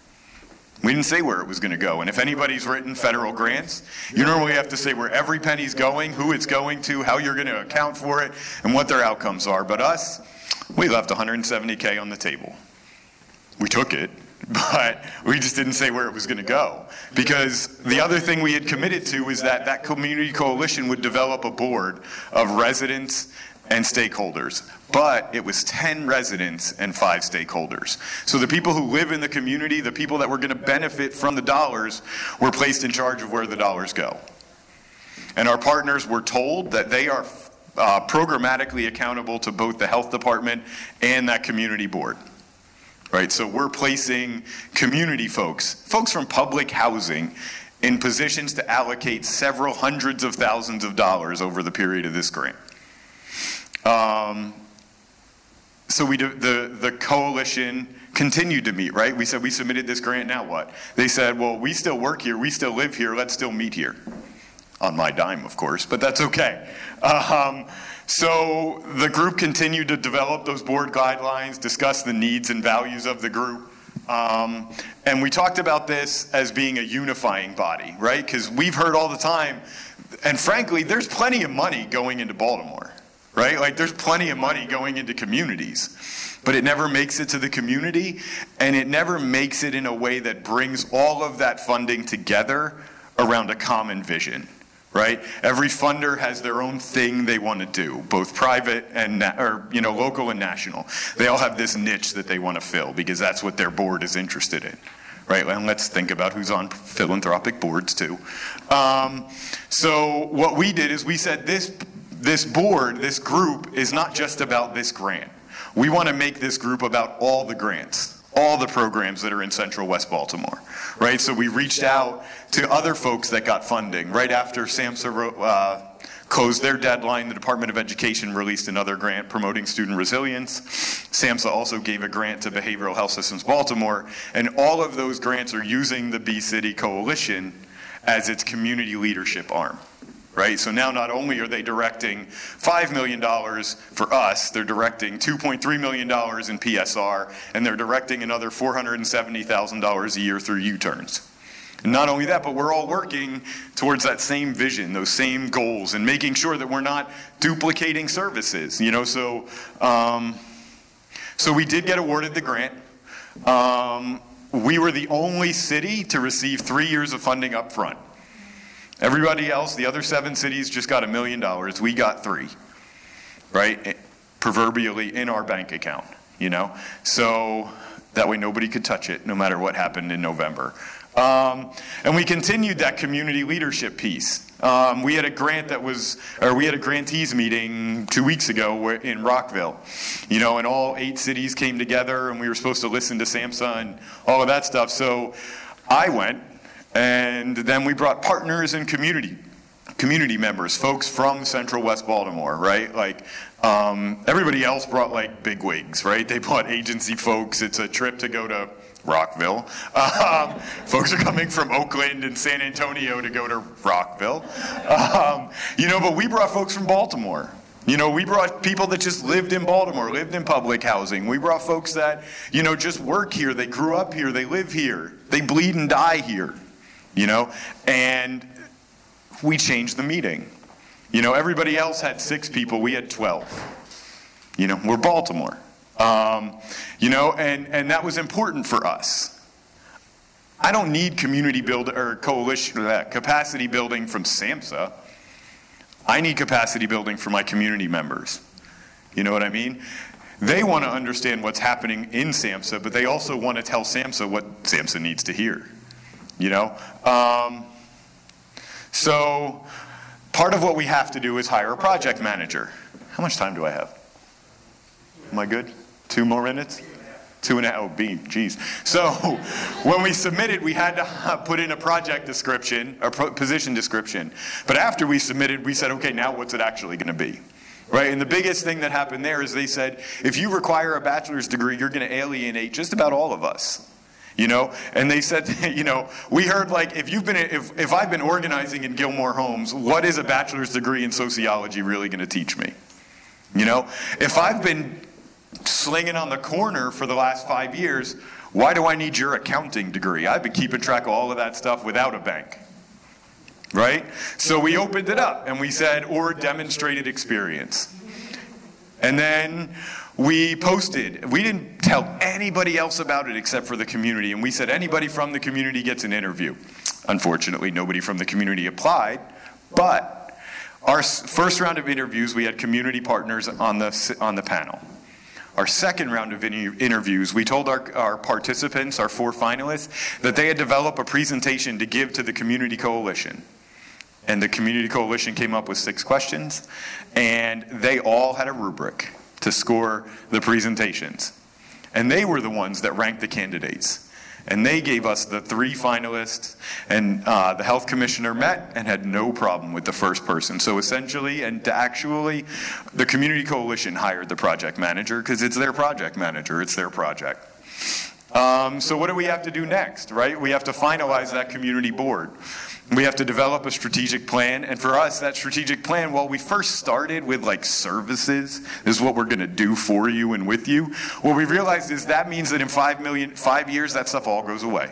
We didn't say where it was going to go. And if anybody's written federal grants, you normally have to say where every penny's going, who it's going to, how you're going to account for it, and what their outcomes are. But us, we left one hundred seventy K on the table. We took it. But we just didn't say where it was going to go. Because the other thing we had committed to was that that community coalition would develop a board of residents and stakeholders. But it was ten residents and five stakeholders. So the people who live in the community, the people that were going to benefit from the dollars, were placed in charge of where the dollars go. And our partners were told that they are uh, programmatically accountable to both the health department and that community board. Right, so we're placing community folks, folks from public housing, in positions to allocate several hundreds of thousands of dollars over the period of this grant. Um, so we do, the, the coalition continued to meet, right? We said we submitted this grant, now what? They said, well, we still work here, we still live here, let's still meet here. On my dime, of course, but that's okay. Um, So the group continued to develop those board guidelines, discuss the needs and values of the group. Um, and we talked about this as being a unifying body, right? Because we've heard all the time, and frankly, there's plenty of money going into Baltimore, right? Like there's plenty of money going into communities, but it never makes it to the community, and it never makes it in a way that brings all of that funding together around a common vision. Right? Every funder has their own thing they want to do, both private and, or, you know, local and national. They all have this niche that they want to fill because that's what their board is interested in, right? And let's think about who's on philanthropic boards too. Um, so what we did is we said this, this board, this group is not just about this grant. We want to make this group about all the grants, all the programs that are in Central West Baltimore, right? So we reached out to other folks that got funding right after SAMHSA uh, closed their deadline. The Department of Education released another grant promoting student resilience. SAMHSA also gave a grant to Behavioral Health Systems Baltimore, and all of those grants are using the B-City Coalition as its community leadership arm. Right? So now not only are they directing five million dollars for us, they're directing two point three million dollars in P S R, and they're directing another four hundred seventy thousand dollars a year through U-turns. And not only that, but we're all working towards that same vision, those same goals, and making sure that we're not duplicating services. You know, so, um, so we did get awarded the grant. Um, we were the only city to receive three years of funding up front. Everybody else, the other seven cities, just got a million dollars. We got three, right? Proverbially in our bank account, you know? So that way nobody could touch it, no matter what happened in November. Um, and we continued that community leadership piece. Um, we had a grant that was, or we had a grantees meeting two weeks ago in Rockville, you know, and all eight cities came together, and we were supposed to listen to SAMHSA and all of that stuff. So I went. And then we brought partners and community community members, folks from Central West Baltimore, right? Like um, everybody else brought like big wigs, right? They brought agency folks. It's a trip to go to Rockville. Um, folks are coming from Oakland and San Antonio to go to Rockville. Um, you know, but we brought folks from Baltimore. You know, we brought people that just lived in Baltimore, lived in public housing. We brought folks that, you know, just work here. They grew up here. They live here. They bleed and die here. You know, and we changed the meeting. You know, everybody else had six people, we had twelve. You know, we're Baltimore. Um, you know, and, and that was important for us. I don't need community build or coalition uh, capacity building from SAMHSA. I need capacity building for my community members. You know what I mean? They want to understand what's happening in SAMHSA, but they also want to tell SAMHSA what SAMHSA needs to hear. You know, um, so part of what we have to do is hire a project manager. How much time do I have? Am I good? Two more minutes? Two and a half. Oh, B, geez. So when we submitted, we had to put in a project description, a position description. But after we submitted, we said, okay, now what's it actually going to be? Right? And the biggest thing that happened there is they said, if you require a bachelor's degree, you're going to alienate just about all of us. You know, and they said, you know, we heard like, if you've been, if, if I've been organizing in Gilmore Homes, what is a bachelor's degree in sociology really going to teach me? You know, if I've been slinging on the corner for the last five years, why do I need your accounting degree? I've been keeping track of all of that stuff without a bank. Right? So we opened it up and we said, or demonstrated experience. And then we posted, we didn't tell anybody else about it except for the community, and we said anybody from the community gets an interview. Unfortunately, nobody from the community applied, but our first round of interviews, we had community partners on the, on the panel. Our second round of interviews, we told our, our participants, our four finalists, that they had developed a presentation to give to the Community Coalition. And the Community Coalition came up with six questions, and they all had a rubric to score the presentations. And they were the ones that ranked the candidates. And they gave us the three finalists, and uh, the health commissioner met and had no problem with the first person. So essentially, and actually, the Community Coalition hired the project manager because it's their project manager, it's their project. Um, so what do we have to do next, right? We have to finalize that community board. We have to develop a strategic plan, and for us, that strategic plan, well, we first started with like services, this is what we're going to do for you and with you. What we realized is that means that in five million, five years, that stuff all goes away.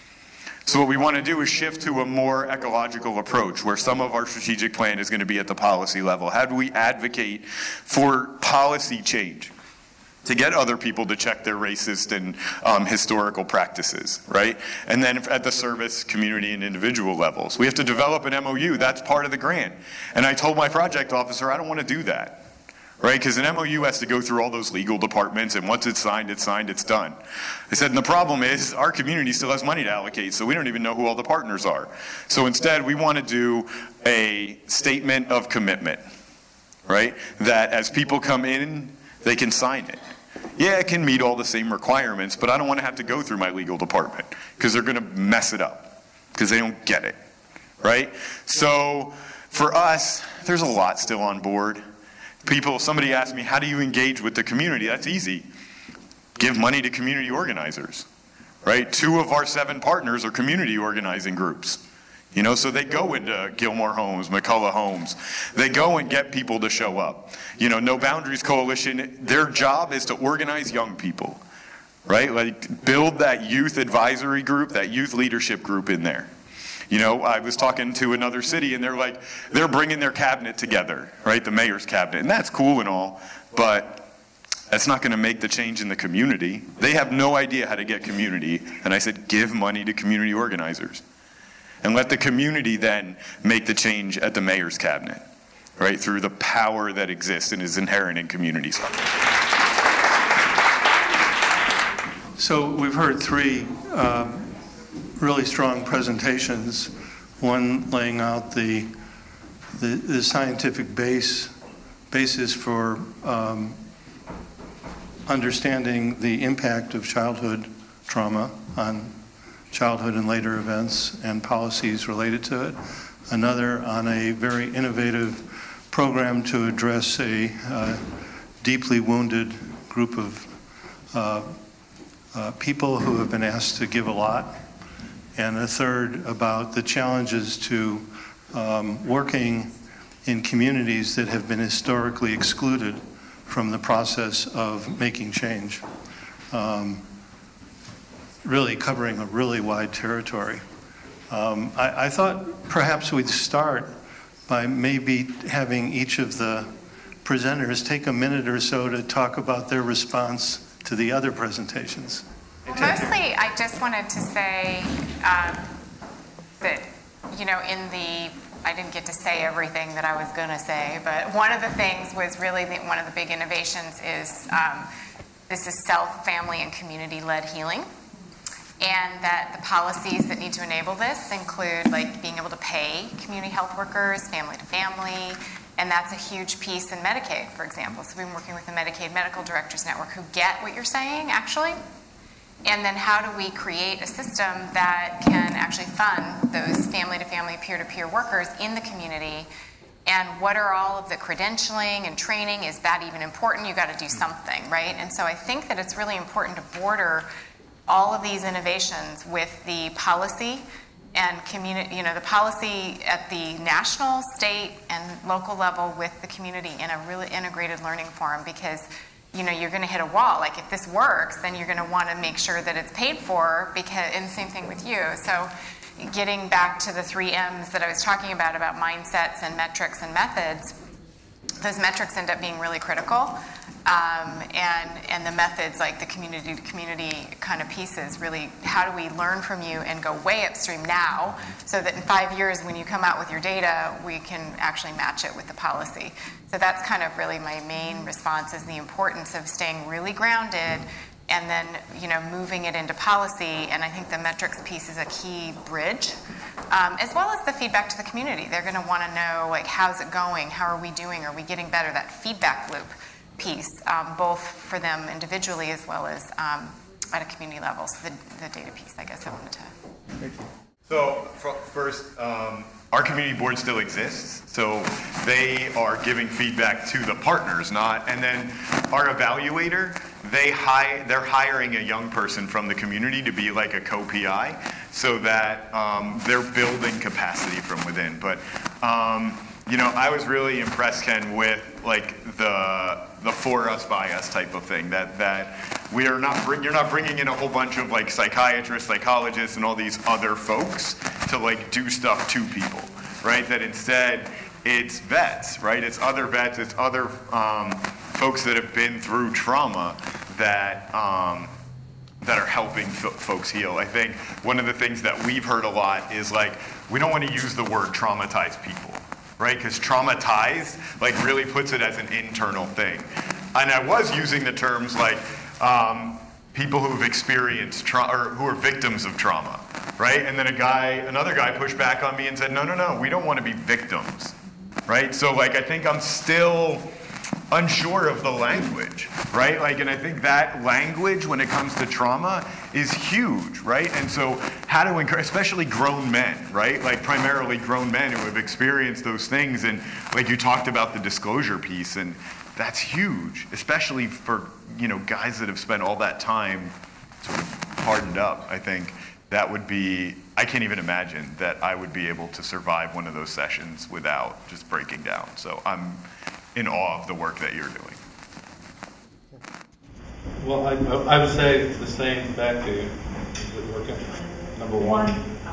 So what we want to do is shift to a more ecological approach, where some of our strategic plan is going to be at the policy level. How do we advocate for policy change to get other people to check their racist and um, historical practices, right? And then at the service, community, and individual levels. We have to develop an M O U. That's part of the grant. And I told my project officer, I don't want to do that, right? Because an M O U has to go through all those legal departments, and once it's signed, it's signed, it's done. I said, and the problem is our community still has money to allocate, so we don't even know who all the partners are. So instead, we want to do a statement of commitment, right? That as people come in, they can sign it. Yeah, it can meet all the same requirements, but I don't want to have to go through my legal department because they're going to mess it up because they don't get it, right? So For us, there's a lot still on board. People, somebody asked me, how do you engage with the community? That's easy. Give money to community organizers, right? Two of our seven partners are community organizing groups. You know, so they go into Gilmore Homes, McCullough Homes. They go and get people to show up. You know, No Boundaries Coalition, their job is to organize young people, right? Like build that youth advisory group, that youth leadership group in there. You know, I was talking to another city and they're like, they're bringing their cabinet together, right? The mayor's cabinet. And that's cool and all, but that's not going to make the change in the community. They have no idea how to get community. And I said, give money to community organizers. And let the community then make the change at the mayor's cabinet, right? Through the power that exists and is inherent in communities. So we've heard three um, really strong presentations, one laying out the, the, the scientific base, basis for um, understanding the impact of childhood trauma on childhood and later events and policies related to it. Another on a very innovative program to address a uh, deeply wounded group of uh, uh, people who have been asked to give a lot. And a third about the challenges to um, working in communities that have been historically excluded from the process of making change. Um, really covering a really wide territory. Um, I, I thought perhaps we'd start by maybe having each of the presenters take a minute or so to talk about their response to the other presentations. Well, mostly, I just wanted to say um, that, you know, in the, I didn't get to say everything that I was going to say, but one of the things was really the, one of the big innovations is um, this is self, family, and community-led healing. And that the policies that need to enable this include like being able to pay community health workers, family to family, and that's a huge piece in Medicaid, for example. So we've been working with the Medicaid Medical Directors Network who get what you're saying, actually. And then how do we create a system that can actually fund those family to family, peer-to-peer workers in the community? And what are all of the credentialing and training? Is that even important? You got to do something, right? And so I think that it's really important to border all of these innovations with the policy and community, you know, the policy at the national, state, and local level with the community in a really integrated learning forum, because, you know, you're going to hit a wall. Like if this works, then you're going to want to make sure that it's paid for, because, and the same thing with you. So getting back to the three M's that I was talking about, about mindsets and metrics and methods, those metrics end up being really critical. Um, and, and the methods, like the community to community kind of pieces, really, how do we learn from you and go way upstream now so that in five years when you come out with your data, we can actually match it with the policy. So that's kind of really my main response, is the importance of staying really grounded and then, you know, moving it into policy. And I think the metrics piece is a key bridge, um, as well as the feedback to the community. They're going to want to know, like, how's it going? How are we doing? Are we getting better? That feedback loop piece, um, both for them individually as well as um, at a community level. So the, the data piece, I guess I wanted to. Thank you. So first, um, our community board still exists. So they are giving feedback to the partners, not, and then our evaluator, they hi, they're hiring a young person from the community to be like a co-P I, so that um, they're building capacity from within. But um, you know, I was really impressed, Ken, with like the the for us by us type of thing. That that we are not bring, you're not bringing in a whole bunch of like psychiatrists, psychologists, and all these other folks to like do stuff to people, right? That instead it's vets, right? It's other vets, it's other um, folks that have been through trauma that. Um, that are helping f- folks heal. I think one of the things that we've heard a lot is like, we don't want to use the word traumatize people, right? Because traumatized like really puts it as an internal thing. And I was using the terms like um, people who've experienced trauma, or who are victims of trauma, right? And then a guy, another guy pushed back on me and said, no, no, no, we don't want to be victims, right? So like, I think I'm still, unsure of the language, right? Like, and I think that language when it comes to trauma is huge, right? And so how to encourage, especially grown men, right? Like primarily grown men who have experienced those things. And like you talked about the disclosure piece, and that's huge, especially for, you know, guys that have spent all that time sort of hardened up. I think that would be, I can't even imagine that I would be able to survive one of those sessions without just breaking down. So I'm in awe of the work that you're doing. Well, I, I would say the same back to you. Is it working? Number one.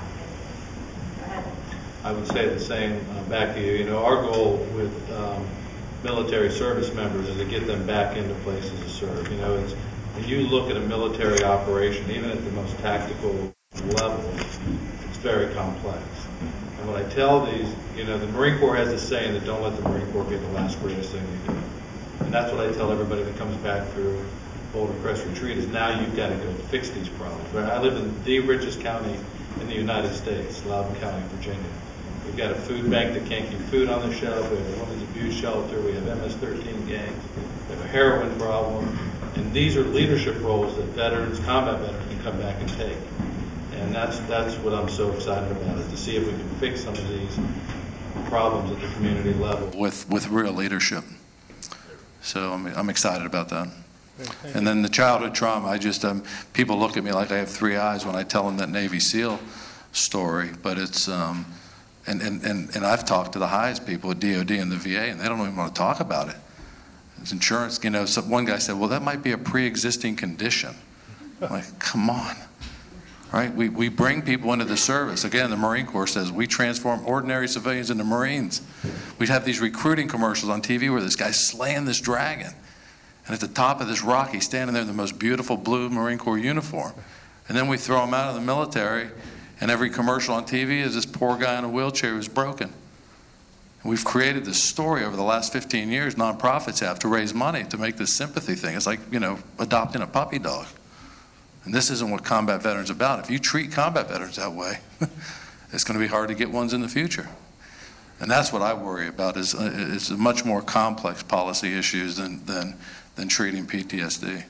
I would say the same uh, back to you. You know, our goal with um, military service members is to get them back into places to serve. You know, it's when you look at a military operation, even at the most tactical level, it's very complex. And what I tell these, you know, the Marine Corps has a saying that don't let the Marine Corps be the last greatest thing you do. And that's what I tell everybody that comes back through Boulder Crest Retreat is now you've got to go fix these problems. Right? I live in the richest county in the United States, Loudoun County, Virginia. We've got a food bank that can't keep food on the shelf. We have a women's abuse shelter. We have M S thirteen gangs. We have a heroin problem. And these are leadership roles that veterans, combat veterans, can come back and take. And that's that's what I'm so excited about, is to see if we can fix some of these problems at the community level. With, with real leadership. So I'm, I'm excited about that. And then the childhood trauma, I just, um, people look at me like I have three eyes when I tell them that Navy SEAL story, but it's, um, and, and, and, and I've talked to the highest people at D O D and the V A, and they don't even want to talk about it. It's insurance, you know, so one guy said, well, that might be a pre-existing condition. I'm like, come on, right? We, we bring people into the service. Again, the Marine Corps says we transform ordinary civilians into Marines. We'd have these recruiting commercials on T V where this guy's slaying this dragon. And at the top of this rock, he's standing there in the most beautiful blue Marine Corps uniform. And then we throw him out of the military, and every commercial on T V is this poor guy in a wheelchair who's broken. And we've created this story over the last fifteen years, nonprofits have, to raise money to make this sympathy thing. It's like, you know, adopting a puppy dog. And this isn't what combat veterans are about. If you treat combat veterans that way, it's going to be hard to get ones in the future. And that's what I worry about, is, is much more complex policy issues than, than, than treating P T S D. Hey,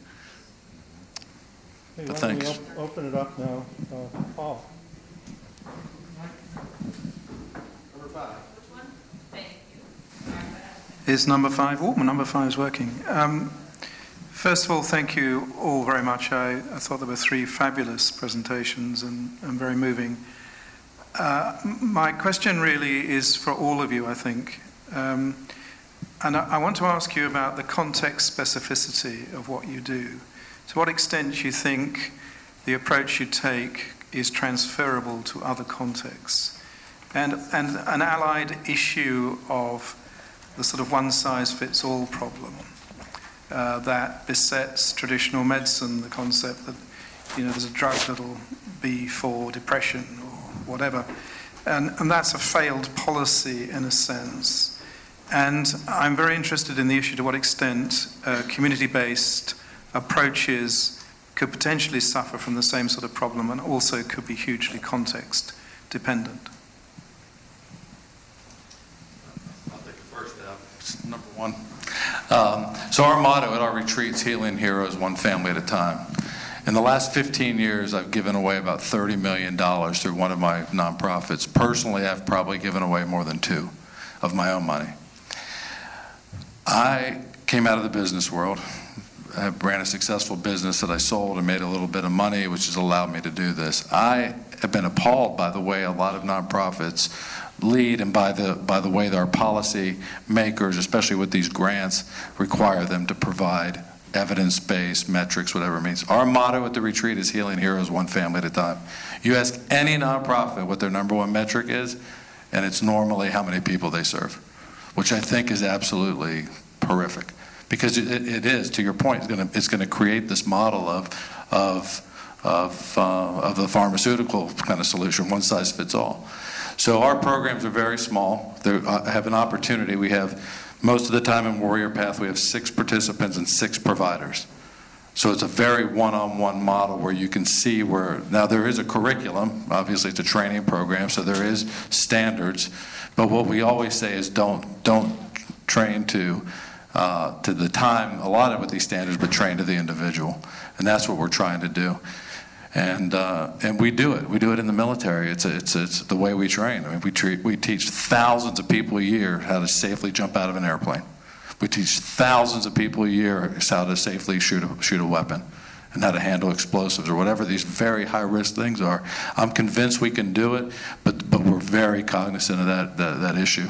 But why thanks. don't we op- open it up now, uh, Paul. Number five. Which one? Thank you. Is number five? Oh, number five is working. Um, first of all, thank you all very much. I, I thought there were three fabulous presentations and, and very moving. Uh, my question really is for all of you, I think. Um, and I, I want to ask you about the context specificity of what you do. To what extent you think the approach you take is transferable to other contexts? And, and an allied issue of the sort of one-size-fits-all problem uh, that besets traditional medicine, the concept that, you know, there's a drug that'll be for depression or whatever. And, and that's a failed policy in a sense. And I'm very interested in the issue to what extent uh, community-based approaches could potentially suffer from the same sort of problem and also could be hugely context dependent. I'll take the first step. It's number one. Um, so our motto at our retreats, Healing Heroes, one family at a time. In the last fifteen years, I've given away about thirty million dollars through one of my nonprofits. Personally, I've probably given away more than two of my own money. I came out of the business world. I ran a successful business that I sold and made a little bit of money, which has allowed me to do this. I have been appalled by the way a lot of nonprofits lead and by the, by the way their policy makers, especially with these grants, require them to provide evidence-based metrics, whatever it means. Our motto at the retreat is Healing Heroes, one family at a time. You ask any nonprofit what their number one metric is, and it's normally how many people they serve, which I think is absolutely horrific. Because it, it is, to your point, it's going to it's going to create this model of of of, uh, of the pharmaceutical kind of solution, one size fits all. So our programs are very small. They have an opportunity. We have most of the time in Warrior Path we have six participants and six providers. So it's a very one-on-one model where you can see where now there is a curriculum. Obviously, it's a training program, so there is standards. But what we always say is don't don't train to uh, to the time allotted with these standards, but trained to the individual. And that's what we're trying to do. And uh, and we do it. We do it in the military. It's a, it's a, it's the way we train. I mean, we treat we teach thousands of people a year how to safely jump out of an airplane. We teach thousands of people a year how to safely shoot a, shoot a weapon, and how to handle explosives or whatever these very high risk things are. I'm convinced we can do it, but but we're very cognizant of that that, that issue.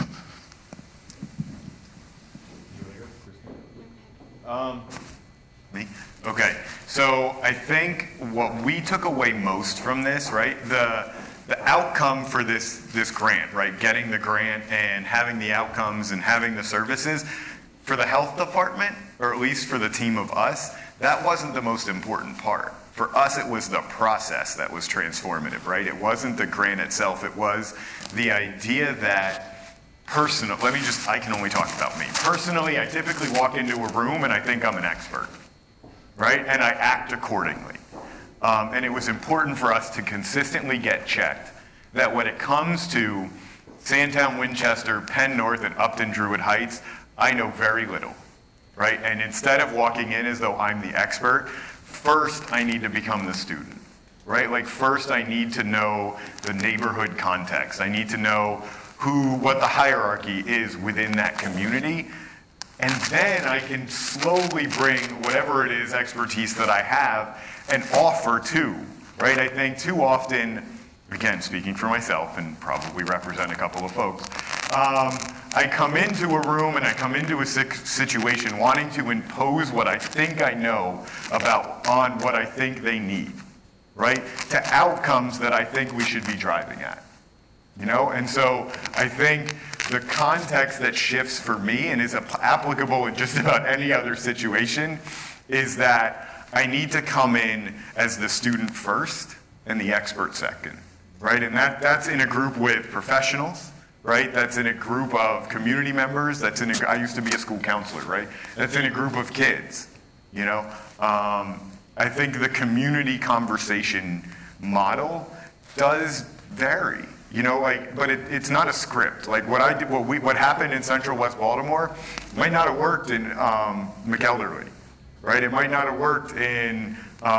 Um, me? Okay. So I think what we took away most from this, right, the the outcome for this this grant, right, getting the grant and having the outcomes and having the services, for the health department, or at least for the team of us, that wasn't the most important part. For us, it was the process that was transformative, right? It wasn't the grant itself. It was the idea that personal, let me just, I can only talk about me. Personally, I typically walk into a room and I think I'm an expert, right? And I act accordingly. Um, and it was important for us to consistently get checked that when it comes to Sandtown, Winchester, Penn North, and Upton Druid Heights, I know very little, right? And instead of walking in as though I'm the expert, first I need to become the student, right? Like first I need to know the neighborhood context. I need to know who, what the hierarchy is within that community. And then I can slowly bring whatever it is expertise that I have and offer to, right? I think too often, again, speaking for myself and probably represent a couple of folks, um, I come into a room and I come into a situation wanting to impose what I think I know about on what I think they need, right? To outcomes that I think we should be driving at, you know? And so I think the context that shifts for me and is applicable in just about any other situation is that I need to come in as the student first and the expert second, right? And that, that's in a group with professionals, right? That's in a group of community members. That's in a, I used to be a school counselor, right? That's in a group of kids, you know? Um, I think the community conversation model does vary, you know, like, but it, it's not a script. Like what I did, what we, what happened in Central West Baltimore might not have worked in um, McElderly, right? It might not have worked in,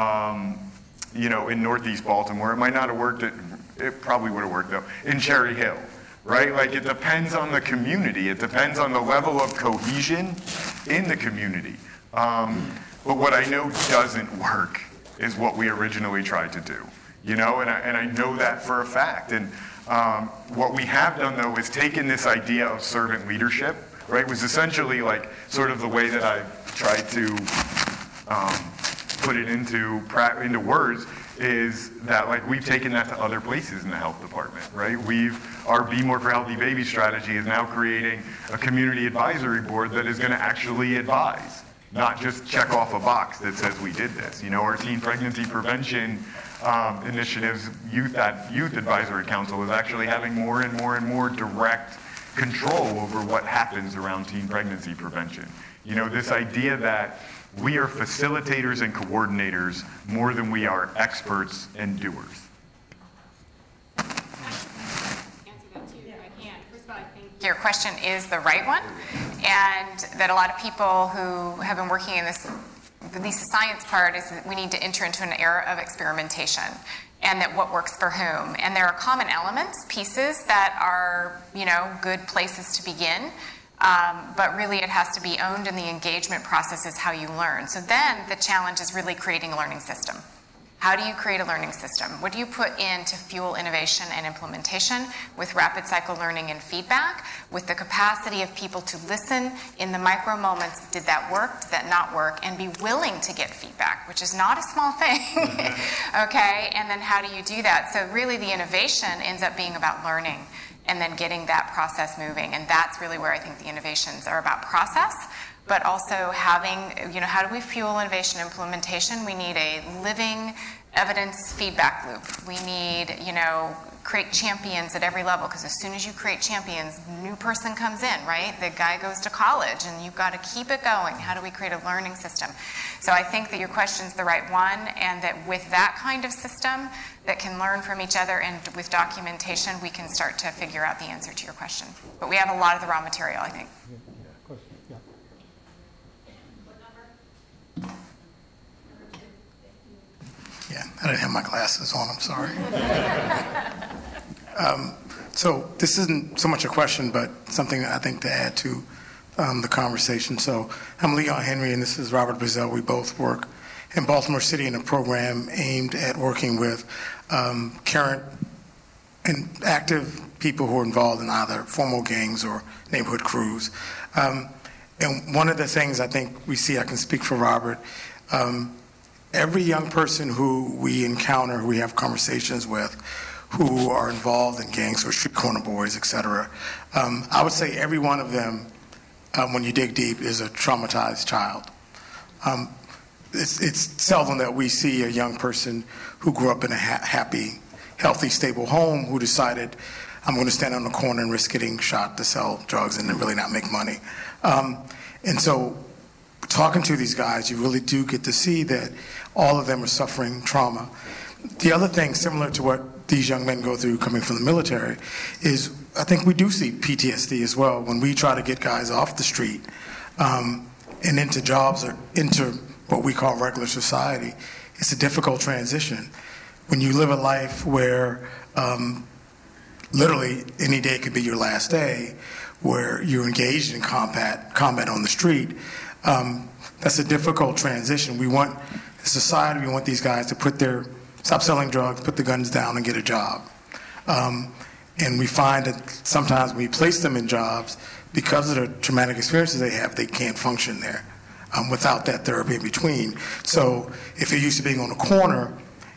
um, you know, in Northeast Baltimore. It might not have worked at, it probably would have worked though, in Cherry Hill. Right? Like it depends on the community. It depends on the level of cohesion in the community. Um, but what I know doesn't work is what we originally tried to do. You know, and I, and I know that for a fact. And um, what we have done though is taken this idea of servant leadership, right? Was essentially like sort of the way that I've tried to um, put it into, into words, is that like we've taken that to other places in the health department, right? We've, our Be More for Healthy Baby strategy is now creating a community advisory board that is gonna actually advise, not just check off a box that says we did this. You know, our teen pregnancy prevention um, initiatives, youth, that youth advisory council is actually having more and more and more direct control over what happens around teen pregnancy prevention. You know, this idea that we are facilitators and coordinators more than we are experts and doers. Your question is the right one, and that a lot of people who have been working in this, at least the science part, is that we need to enter into an era of experimentation, and that what works for whom. And there are common elements, pieces that are, you know, good places to begin. Um, but really it has to be owned, and the engagement process is how you learn. So then the challenge is really creating a learning system. How do you create a learning system? What do you put in to fuel innovation and implementation with rapid cycle learning and feedback, with the capacity of people to listen in the micro moments, did that work, did that not work, and be willing to get feedback, which is not a small thing, okay? And then how do you do that? So really the innovation ends up being about learning, and then getting that process moving. And that's really where I think the innovations are about process, but also having, you know, how do we fuel innovation implementation? We need a living evidence feedback loop. We need, you know, create champions at every level, because as soon as you create champions, new person comes in, right? The guy goes to college and you've got to keep it going. How do we create a learning system? So I think that your question's the right one, and that with that kind of system that can learn from each other and with documentation, we can start to figure out the answer to your question. But we have a lot of the raw material, I think. Yeah, I didn't have my glasses on, I'm sorry. um, so this isn't so much a question, but something I think to add to um, the conversation. So I'm Leon Henry, and this is Robert Bethell. We both work in Baltimore City in a program aimed at working with um, current and active people who are involved in either formal gangs or neighborhood crews. Um, and one of the things I think we see, I can speak for Robert, um, every young person who we encounter, who we have conversations with, who are involved in gangs or street corner boys, et cetera, um, I would say every one of them, um, when you dig deep, is a traumatized child. Um, it's, it's seldom that we see a young person who grew up in a ha- happy, healthy, stable home who decided, I'm going to stand on the corner and risk getting shot to sell drugs and really not make money. Um, and so talking to these guys, you really do get to see that all of them are suffering trauma. The other thing, similar to what these young men go through coming from the military, is I think we do see P T S D as well. When we try to get guys off the street um, and into jobs or into what we call regular society, it's a difficult transition. When you live a life where um, literally any day could be your last day, where you're engaged in combat, combat on the street, um, that's a difficult transition. We want, as a society, we want these guys to put their, stop selling drugs, put the guns down and get a job. Um, and we find that sometimes when we place them in jobs, because of the traumatic experiences they have, they can't function there um, without that therapy in between. So if you're used to being on a corner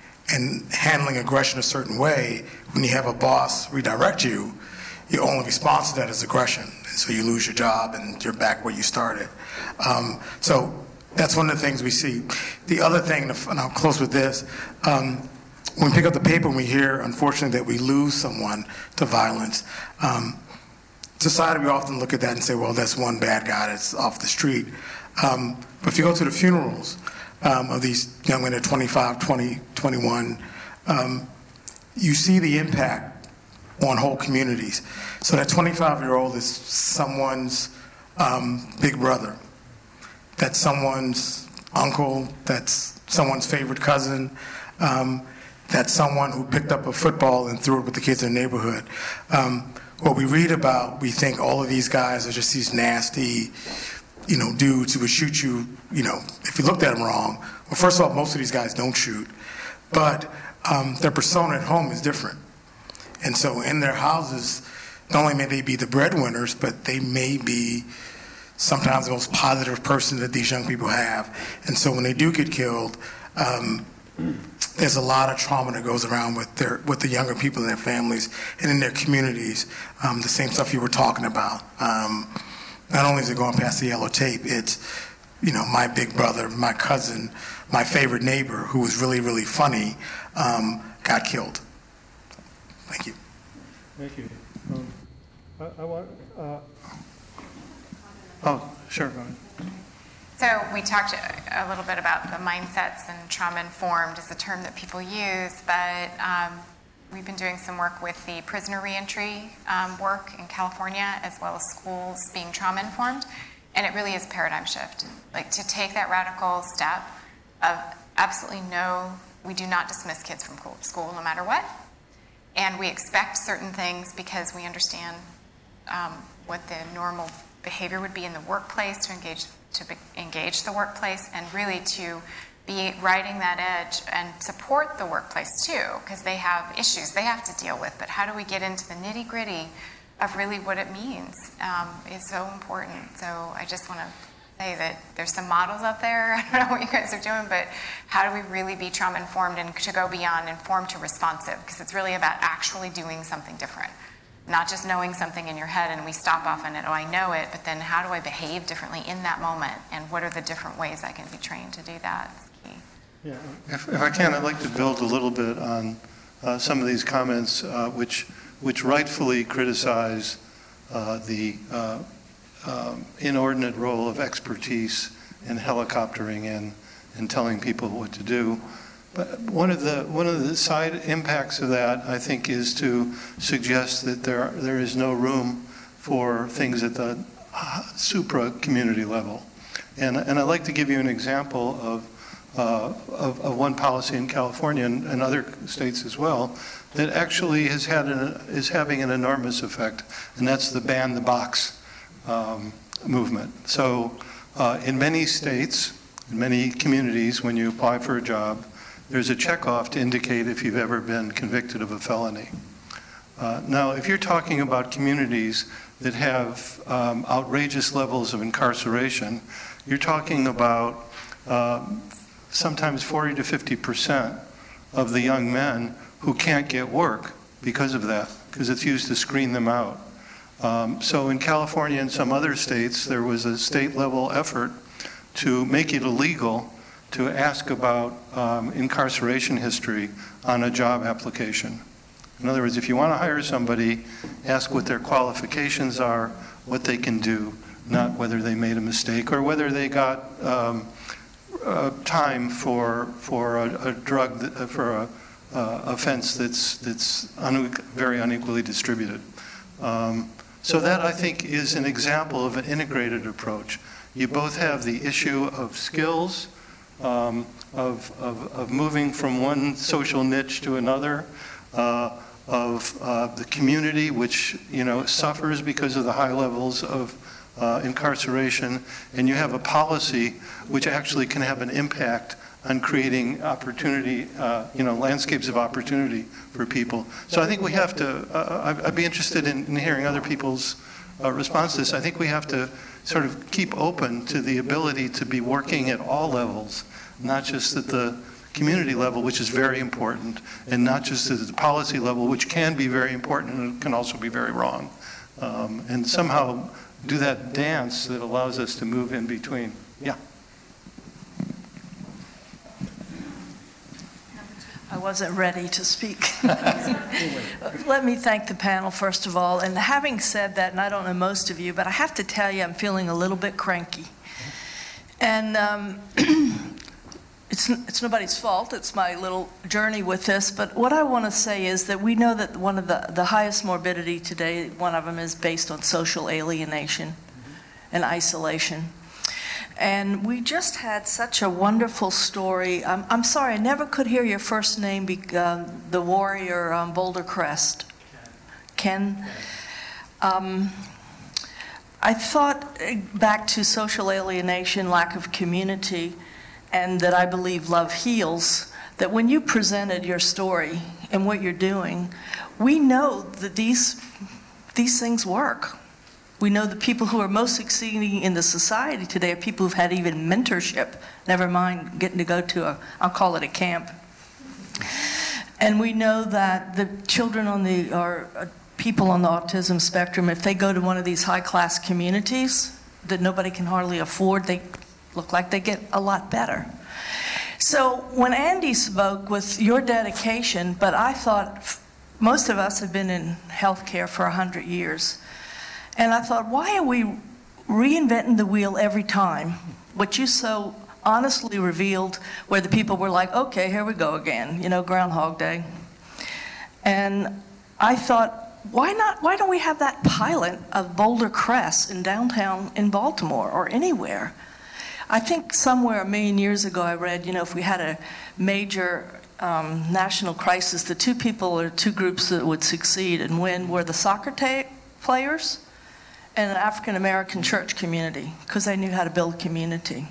and handling aggression a certain way, when you have a boss redirect you, your only response to that is aggression. And so you lose your job and you're back where you started. Um, so that's one of the things we see. The other thing, and I'll close with this, um, when we pick up the paper and we hear, unfortunately, that we lose someone to violence, um, society, we often look at that and say, well, that's one bad guy that's off the street. Um, but if you go to the funerals um, of these young men at twenty-five, twenty, twenty-one, um, you see the impact on whole communities. So that twenty-five-year-old is someone's um, big brother. That's someone's uncle. That's someone's favorite cousin. Um, that's someone who picked up a football and threw it with the kids in the neighborhood. Um, what we read about, we think all of these guys are just these nasty, you know, dudes who would shoot you, you know, if you looked at them wrong. Well, first of all, most of these guys don't shoot. But um, their persona at home is different. And so in their houses, not only may they be the breadwinners, but they may be sometimes the most positive person that these young people have. And so when they do get killed, um, there's a lot of trauma that goes around with their with the younger people in their families and in their communities. Um, the same stuff you were talking about. Um, not only is it going past the yellow tape, it's, you know, my big brother, my cousin, my favorite neighbor, who was really, really funny, um, got killed. Thank you. Thank you. Um, I, I want. Uh, oh, sure. Go ahead. So we talked a little bit about the mindsets, and trauma-informed is a term that people use, but um, we've been doing some work with the prisoner reentry um, work in California, as well as schools being trauma-informed, and it really is a paradigm shift. Like, to take that radical step of absolutely no, we do not dismiss kids from school no matter what, and we expect certain things because we understand um, what the normal behavior would be in the workplace to engage to be, engage the workplace, and really to be riding that edge and support the workplace too, because they have issues they have to deal with. But how do we get into the nitty gritty of really what it means um, is so important. So I just want to say that there's some models out there. I don't know what you guys are doing, but how do we really be trauma informed and to go beyond informed to responsive? Because it's really about actually doing something different. Not just knowing something in your head and we stop off on it, oh, I know it, but then how do I behave differently in that moment? And what are the different ways I can be trained to do that? It's key. Yeah, if, if I can, I'd like to build a little bit on uh, some of these comments uh, which, which rightfully criticize uh, the uh, um, inordinate role of expertise in helicoptering in and telling people what to do. But one of the one of the side impacts of that, I think, is to suggest that there there is no room for things at the supra community level, and and I'd like to give you an example of uh, of, of one policy in California and, and other states as well that actually has had an, is having an enormous effect, and that's the ban the box um, movement. So uh, in many states, in many communities, when you apply for a job, there's a checkoff to indicate if you've ever been convicted of a felony. Uh, now, if you're talking about communities that have um, outrageous levels of incarceration, you're talking about uh, sometimes forty to fifty percent of the young men who can't get work because of that, because it's used to screen them out. Um, so in California and some other states, there was a state-level effort to make it illegal to ask about um, incarceration history on a job application. In other words, if you want to hire somebody, ask what their qualifications are, what they can do, not whether they made a mistake or whether they got um, uh, time for for a, a drug that, uh, for a uh, offense that's that's un very unequally distributed. Um, so that, I think, is an example of an integrated approach. You both have the issue of skills, um, of, of of moving from one social niche to another. Uh, of uh, the community, which, you know, suffers because of the high levels of uh, incarceration, and you have a policy which actually can have an impact on creating opportunity, uh, you know, landscapes of opportunity for people. So I think we have to, uh, I'd be interested in, in hearing other people's uh, response to this. I think we have to sort of keep open to the ability to be working at all levels, not just at the community level, which is very important, and not just at the policy level, which can be very important and can also be very wrong. Um, and somehow do that dance that allows us to move in between. Yeah. I wasn't ready to speak. Let me thank the panel, first of all. And having said that, and I don't know most of you, but I have to tell you I'm feeling a little bit cranky. And um, It's, it's nobody's fault. It's my little journey with this. But what I want to say is that we know that one of the, the highest morbidity today, one of them is based on social alienation mm-hmm. and isolation. And we just had such a wonderful story. I'm, I'm sorry, I never could hear your first name, be, uh, the warrior on Boulder Crest. Ken. Ken. Um, I thought back to social alienation, lack of community, and that I believe love heals, that when you presented your story and what you're doing, we know that these, these things work. We know the people who are most succeeding in the society today are people who've had even mentorship, never mind getting to go to a, I'll call it a camp. And we know that the children on the, or uh, people on the autism spectrum, if they go to one of these high-class communities that nobody can hardly afford, they look like they get a lot better. So when Andy spoke with your dedication, but I thought most of us have been in healthcare for a hundred years, and I thought, why are we reinventing the wheel every time? What you so honestly revealed, where the people were like, okay, here we go again, you know, Groundhog Day. And I thought, why not? Why don't we have that pilot of Boulder Crest in downtown in Baltimore or anywhere? I think somewhere a million years ago I read, you know, if we had a major um, national crisis, the two people or two groups that would succeed and win were the soccer players and an African-American church community, because they knew how to build community.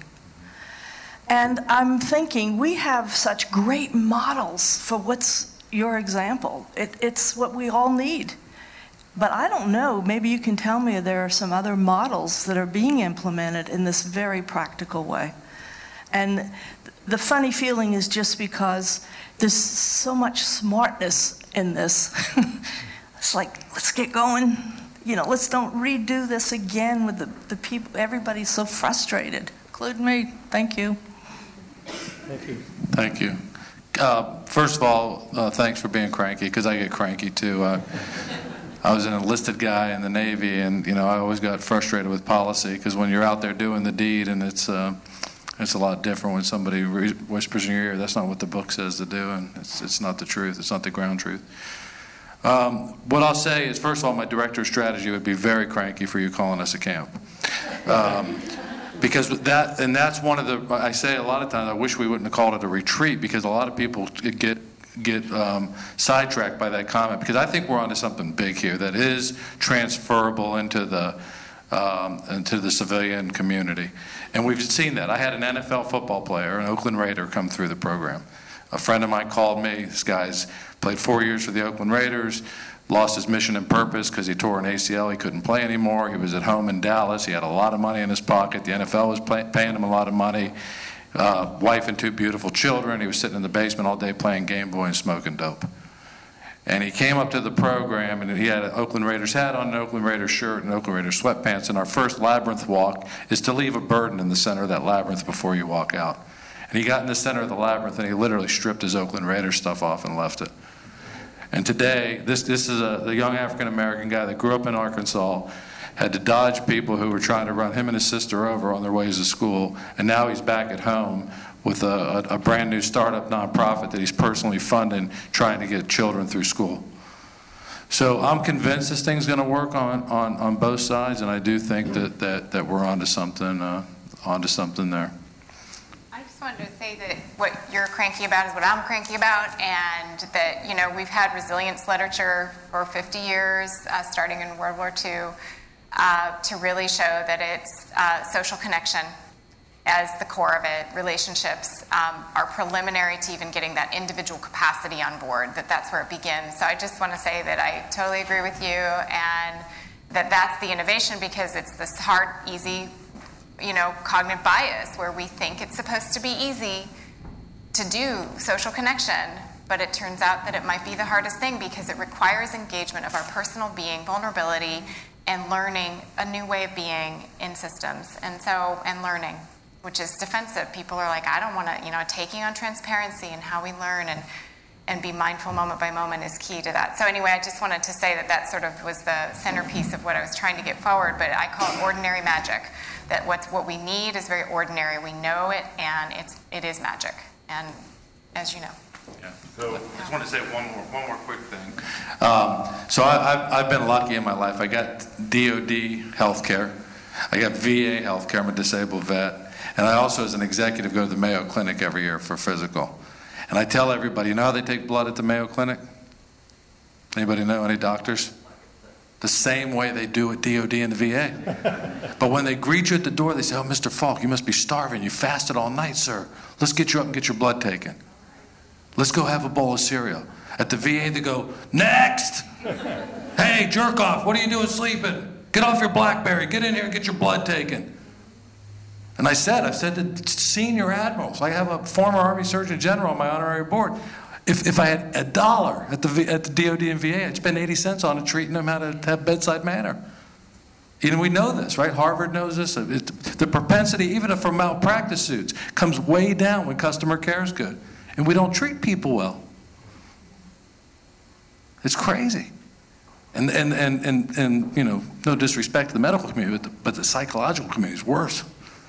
And I'm thinking, we have such great models for what's your example. It, it's what we all need. But I don't know, maybe you can tell me there are some other models that are being implemented in this very practical way. And the funny feeling is just because there's so much smartness in this. It's like, let's get going. You know, let's don't redo this again with the, the people. Everybody's so frustrated, including me. Thank you. Thank you. Thank you. Uh, first of all, uh, thanks for being cranky, because I get cranky too. Uh, I was an enlisted guy in the Navy, and you know I always got frustrated with policy, because when you're out there doing the deed, and it's uh, it's a lot different when somebody re whispers in your ear, that's not what the book says to do, and it's it's not the truth. It's not the ground truth. Um, what I'll say is, first of all, my director of strategy would be very cranky for you calling us a camp. Um, Because that, and that's one of the, I say a lot of times, I wish we wouldn't have called it a retreat, because a lot of people get get um, sidetracked by that comment, because I think we're onto something big here that is transferable into the um, into the civilian community. And we've seen that. I had an N F L football player, an Oakland Raider, come through the program. A friend of mine called me. This guy's played four years for the Oakland Raiders, lost his mission and purpose because he tore an A C L. He couldn't play anymore. He was at home in Dallas. He had a lot of money in his pocket. The N F L was pay paying him a lot of money. Uh, wife and two beautiful children. He was sitting in the basement all day playing Game Boy and smoking dope. And he came up to the program, and he had an Oakland Raiders hat on, an Oakland Raiders shirt, and Oakland Raiders sweatpants. And our first labyrinth walk is to leave a burden in the center of that labyrinth before you walk out. And he got in the center of the labyrinth, and he literally stripped his Oakland Raiders stuff off and left it. And today, this, this is a, a young African-American guy that grew up in Arkansas, had to dodge people who were trying to run him and his sister over on their ways to school, and now he's back at home with a, a, a brand new startup nonprofit that he's personally funding, trying to get children through school. So I'm convinced this thing's going to work on, on, on both sides, and I do think that, that, that we're onto something, uh, onto something there. I just wanted to say that what you're cranky about is what I'm cranky about, and that, you know, we've had resilience literature for fifty years, uh, starting in World War Two, uh, to really show that it's uh, social connection as the core of it. Relationships um, are preliminary to even getting that individual capacity on board, that that's where it begins. So I just want to say that I totally agree with you, and that that's the innovation, because it's this hard, easy, you know, cognitive bias where we think it's supposed to be easy to do social connection, but it turns out that it might be the hardest thing, because it requires engagement of our personal being, vulnerability, and learning a new way of being in systems. And so, and learning, which is defensive. People are like, I don't want to, you know, taking on transparency and how we learn and and be mindful moment by moment is key to that. So anyway, I just wanted to say that that sort of was the centerpiece of what I was trying to get forward, but I call it ordinary magic. That what's, what we need is very ordinary. We know it, and it's, it is magic, and as you know. Yeah. So I just want to say one more, one more quick thing. Um, so I, I've, I've been lucky in my life. I got D O D health care. I got V A health care. I'm a disabled vet. And I also, as an executive, go to the Mayo Clinic every year for physical. And I tell everybody, you know how they take blood at the Mayo Clinic? Anybody know? Any doctors? The same way they do at D O D and the V A. But when they greet you at the door, they say, oh, Mister Falke, you must be starving. You fasted all night, sir. Let's get you up and get your blood taken. Let's go have a bowl of cereal. At the V A, they go, next! Hey, jerk off, what are you doing sleeping? Get off your BlackBerry, get in here and get your blood taken. And I said, I've said to senior admirals, I have a former Army Surgeon General on my honorary board. If, if I had a dollar at the, v, at the D O D and V A, I'd spend eighty cents on it, treating them how to have bedside manner. You know, we know this, right? Harvard knows this. It, the propensity, even for malpractice suits, comes way down when customer care is good. And we don't treat people well. It's crazy. And, and, and, and, and you know, no disrespect to the medical community, but the, but the psychological community is worse.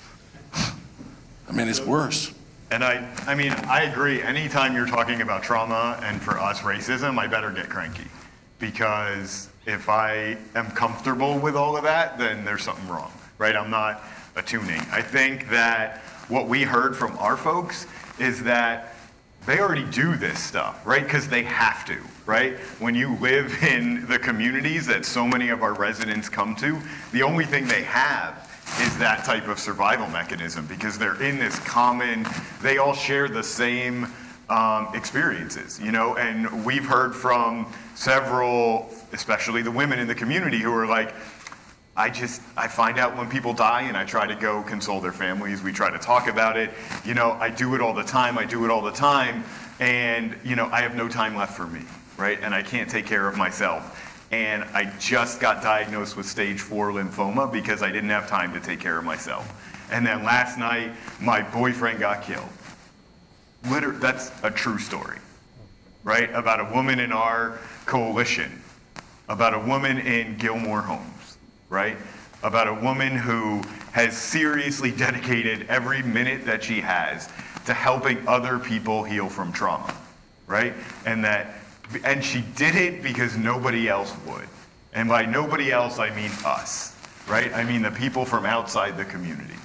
I mean, it's worse. And I, I mean, I agree. Anytime you're talking about trauma and for us racism, I better get cranky. Because if I am comfortable with all of that, then there's something wrong, right? I'm not attuning. I think that what we heard from our folks is that they already do this stuff, right? Because they have to, right? When you live in the communities that so many of our residents come to, the only thing they have is that type of survival mechanism, because they're in this common, they all share the same um, experiences, you know? And we've heard from several, especially the women in the community, who are like, I just, I find out when people die and I try to go console their families. We try to talk about it. You know, I do it all the time. I do it all the time. And, you know, I have no time left for me, right? And I can't take care of myself. And I just got diagnosed with stage four lymphoma because I didn't have time to take care of myself. And then last night, my boyfriend got killed. Literally, that's a true story, right? About a woman in our coalition, about a woman in Gilmore Homes, right? About a woman who has seriously dedicated every minute that she has to helping other people heal from trauma, right? And that, and she did it because nobody else would. And by nobody else, I mean us, right? I mean the people from outside the community.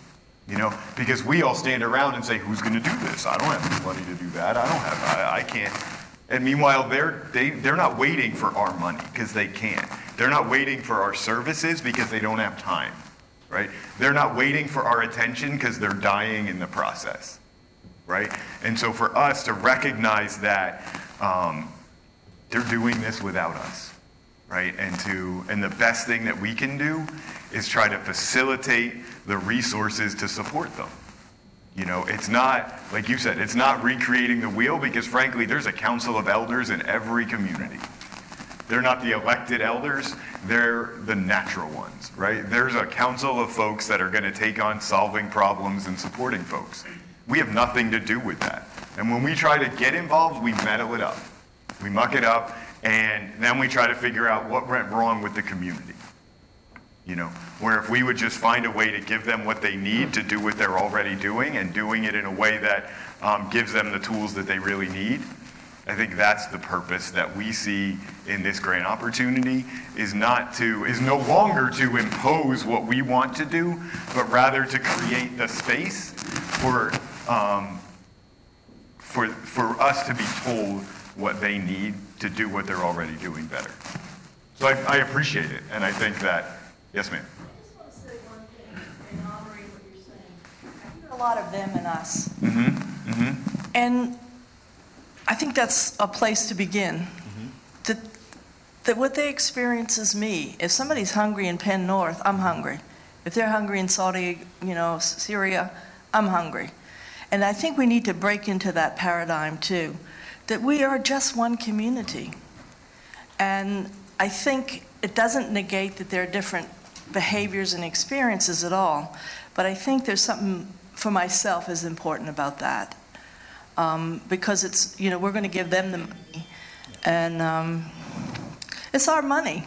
You know, because we all stand around and say, who's going to do this? I don't have the money to do that. I don't have, I, I can't. And meanwhile, they're, they, they're not waiting for our money because they can't. They're not waiting for our services because they don't have time, right? They're not waiting for our attention because they're dying in the process, right? And so for us to recognize that um, they're doing this without us, right? And to, and the best thing that we can do is try to facilitate the resources to support them. You know, it's not, like you said, it's not recreating the wheel because frankly, there's a council of elders in every community. They're not the elected elders, they're the natural ones, right? There's a council of folks that are gonna take on solving problems and supporting folks. We have nothing to do with that. And when we try to get involved, we meddle it up. We muck it up, and then we try to figure out what went wrong with the community. You know, where if we would just find a way to give them what they need to do what they're already doing and doing it in a way that um, gives them the tools that they really need, I think that's the purpose that we see in this grant opportunity is not to, is no longer to impose what we want to do, but rather to create the space for, um, for, for us to be told what they need to do what they're already doing better. So I, I appreciate it, and I think that, yes, ma'am. I just want to say one thing in honoring what you're saying. I hear a lot of them and us. Mm-hmm. Mm-hmm. And I think that's a place to begin. Mm-hmm. That, that what they experience is me. If somebody's hungry in Penn North, I'm hungry. If they're hungry in Saudi, you know, Syria, I'm hungry. And I think we need to break into that paradigm too, that we are just one community. And I think it doesn't negate that there are different behaviors and experiences at all, but I think there's something for myself is important about that. Um, because it's, you know, we're going to give them the money, and um, it's our money.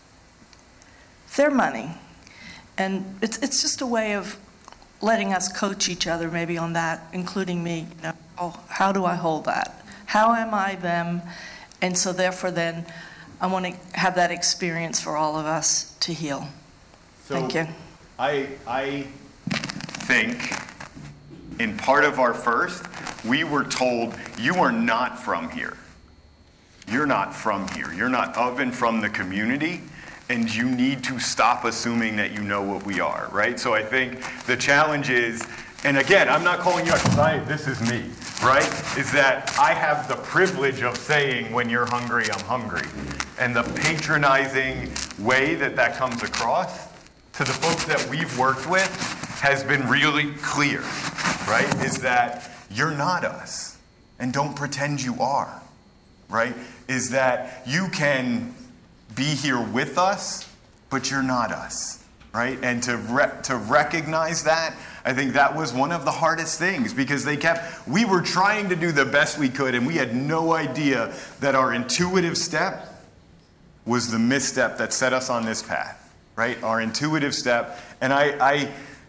It's their money. And it's, it's just a way of letting us coach each other maybe on that, including me. You know, oh, how do I hold that? How am I them? And so therefore then, I want to have that experience for all of us to heal. So Thank you. I, I think in part of our first, we were told, you are not from here. You're not from here. You're not of and from the community, and you need to stop assuming that you know what we are, right? So I think the challenge is, and again, I'm not calling you out because I, this is me, right? Is that I have the privilege of saying when you're hungry, I'm hungry. And the patronizing way that that comes across to the folks that we've worked with has been really clear, right? Is that you're not us, and don't pretend you are, right? Is that you can be here with us, but you're not us, right? And to re- to recognize that, I think that was one of the hardest things because they kept, we were trying to do the best we could, and we had no idea that our intuitive step was the misstep that set us on this path, right? Our intuitive step, and I, I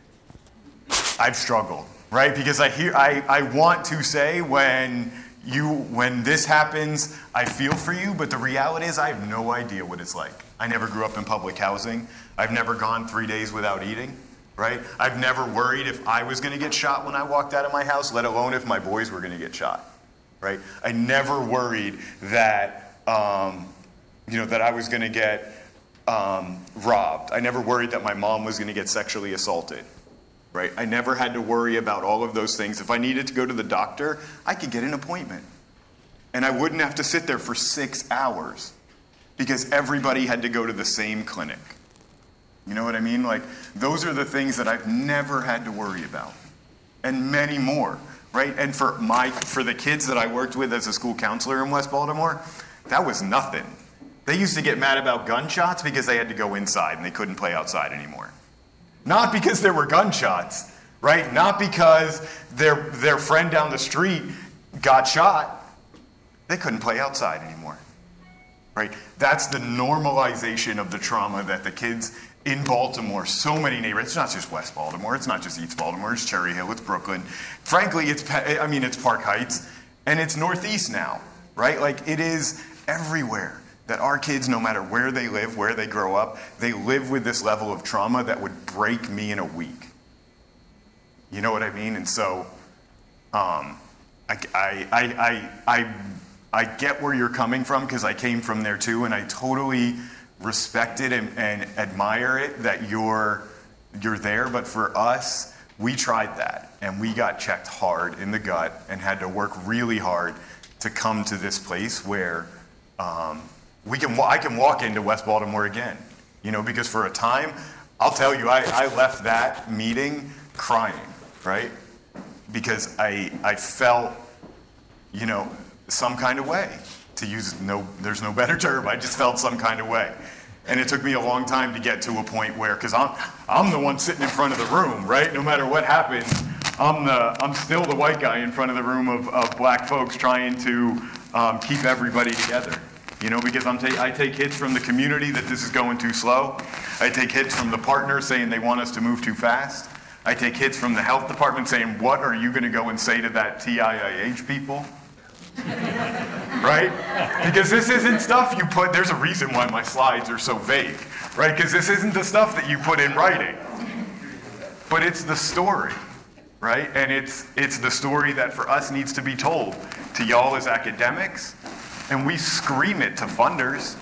I've struggled. Right? Because I hear, I, I want to say when you, when this happens, I feel for you, but the reality is I have no idea what it's like. I never grew up in public housing. I've never gone three days without eating, right? I've never worried if I was gonna get shot when I walked out of my house, let alone if my boys were gonna get shot, right? I never worried that, um, you know, that I was gonna get um, robbed. I never worried that my mom was gonna get sexually assaulted. Right? I never had to worry about all of those things. If I needed to go to the doctor, I could get an appointment. And I wouldn't have to sit there for six hours because everybody had to go to the same clinic. You know what I mean? Like, those are the things that I've never had to worry about. And many more, right? And for my, for the kids that I worked with as a school counselor in West Baltimore, that was nothing. They used to get mad about gunshots because they had to go inside and they couldn't play outside anymore. Not because there were gunshots, right? Not because their, their friend down the street got shot. They couldn't play outside anymore, right? That's the normalization of the trauma that the kids in Baltimore, so many neighborhoods, it's not just West Baltimore, it's not just East Baltimore, it's Cherry Hill, it's Brooklyn. Frankly, it's, I mean, it's Park Heights, and it's Northeast now, right? Like, it is everywhere. That our kids, no matter where they live, where they grow up, they live with this level of trauma that would break me in a week. You know what I mean? And so um, I, I, I, I, I, I get where you're coming from, because I came from there too, and I totally respect it and, and admire it that you're, you're there. But for us, we tried that, and we got checked hard in the gut and had to work really hard to come to this place where um, we can, I can walk into West Baltimore again, you know, because for a time, I'll tell you, I, I left that meeting crying, right? Because I, I felt, you know, some kind of way, to use no, there's no better term, I just felt some kind of way. And it took me a long time to get to a point where, because I'm, I'm the one sitting in front of the room, right? No matter what happens, I'm, the, I'm still the white guy in front of the room of, of black folks trying to um, keep everybody together. You know, because I'm ta- I take hits from the community that this is going too slow. I take hits from the partners saying they want us to move too fast. I take hits from the health department saying, what are you going to go and say to that T I I H people? Right? Because this isn't stuff you put, there's a reason why my slides are so vague, right? Because this isn't the stuff that you put in writing. But it's the story, right? And it's, it's the story that for us needs to be told to y'all as academics. And we scream it to funders,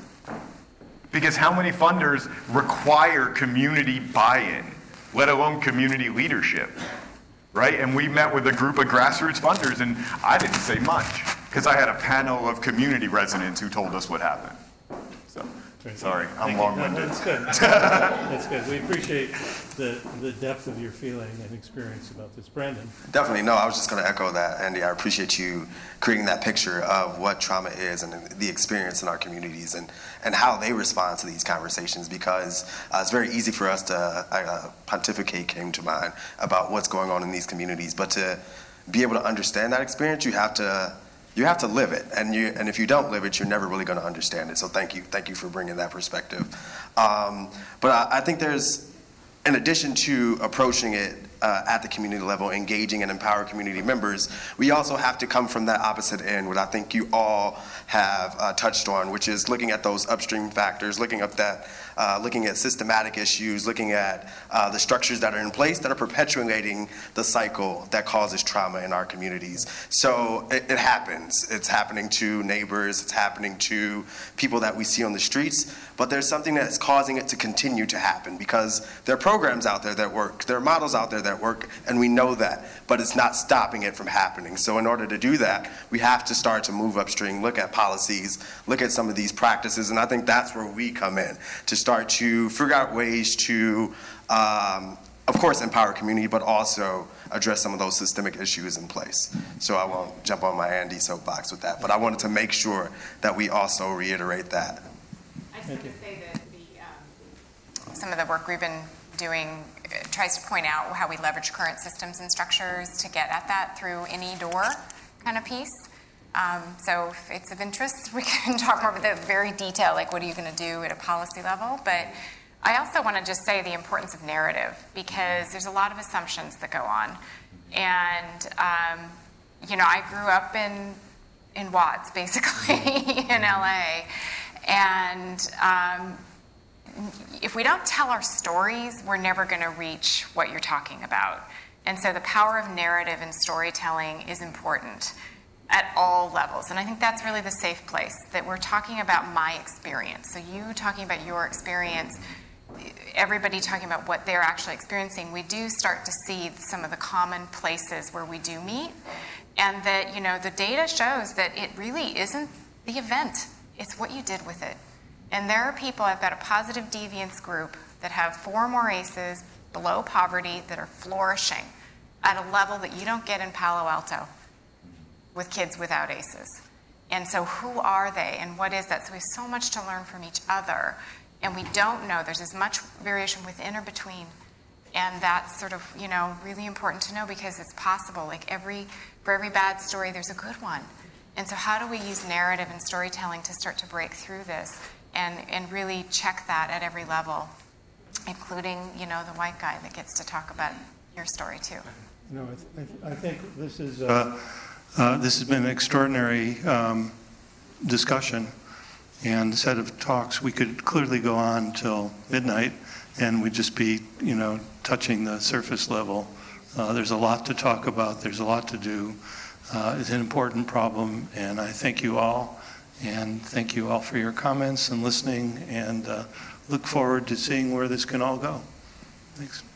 because how many funders require community buy-in, let alone community leadership, right? And we met with a group of grassroots funders, and I didn't say much, because I had a panel of community residents who told us what happened. So, sorry, I'm long-winded. No, that's good. That's good. We appreciate the, the depth of your feeling and experience about this. Brandon? Definitely. No, I was just going to echo that, Andy. I appreciate you creating that picture of what trauma is and the experience in our communities and, and how they respond to these conversations, because uh, it's very easy for us to, uh, pontificate came to mind about what's going on in these communities, but to be able to understand that experience, you have to You have to live it, and you and if you don't live it, you're never really going to understand it. So thank you, thank you for bringing that perspective. Um, but I, I think there's, in addition to approaching it uh, at the community level, engaging and empower community members, we also have to come from that opposite end, what I think you all have uh, touched on, which is looking at those upstream factors, looking at that, uh, looking at systematic issues, looking at uh, the structures that are in place that are perpetuating the cycle that causes trauma in our communities. So it, it happens. It's happening to neighbors. It's happening to people that we see on the streets. But there's something that's causing it to continue to happen, because there are programs out there that work, there are models out there that work, and we know that, but it's not stopping it from happening. So in order to do that, we have to start to move upstream, look at policies, look at some of these practices, and I think that's where we come in, to start to figure out ways to, um, of course, empower community, but also address some of those systemic issues in place. So I won't jump on my Andy soapbox with that, but I wanted to make sure that we also reiterate that. I just want to say that the, um, some of the work we've been doing uh, tries to point out how we leverage current systems and structures to get at that through any door kind of piece. Um, so if it's of interest, we can talk more about the very detail, like what are you going to do at a policy level. But I also want to just say the importance of narrative, because there's a lot of assumptions that go on. And, um, you know, I grew up in, in Watts, basically, in L A. And um, if we don't tell our stories, we're never going to reach what you're talking about. And so the power of narrative and storytelling is important at all levels. And I think that's really the safe place, that we're talking about my experience. So you talking about your experience, everybody talking about what they're actually experiencing, we do start to see some of the common places where we do meet. And that, you know, the data shows that it really isn't the event. It's what you did with it. And there are people, I've got a positive deviance group that have four more A C Es below poverty that are flourishing at a level that you don't get in Palo Alto with kids without A C Es. And so who are they and what is that? So we have so much to learn from each other. And we don't know. There's as much variation within or between. And that's sort of, you know, really important to know, because it's possible. Like every, for every bad story, there's a good one. And so how do we use narrative and storytelling to start to break through this and, and really check that at every level, including, you know, the white guy that gets to talk about your story too. You know, I, th- I think this is uh, uh, this has been an extraordinary um, discussion and set of talks. We could clearly go on till midnight, and we'd just be, you know, touching the surface level Uh, there's a lot to talk about. There's a lot to do. Uh, it's an important problem, and I thank you all. And thank you all for your comments and listening, and uh, look forward to seeing where this can all go. Thanks.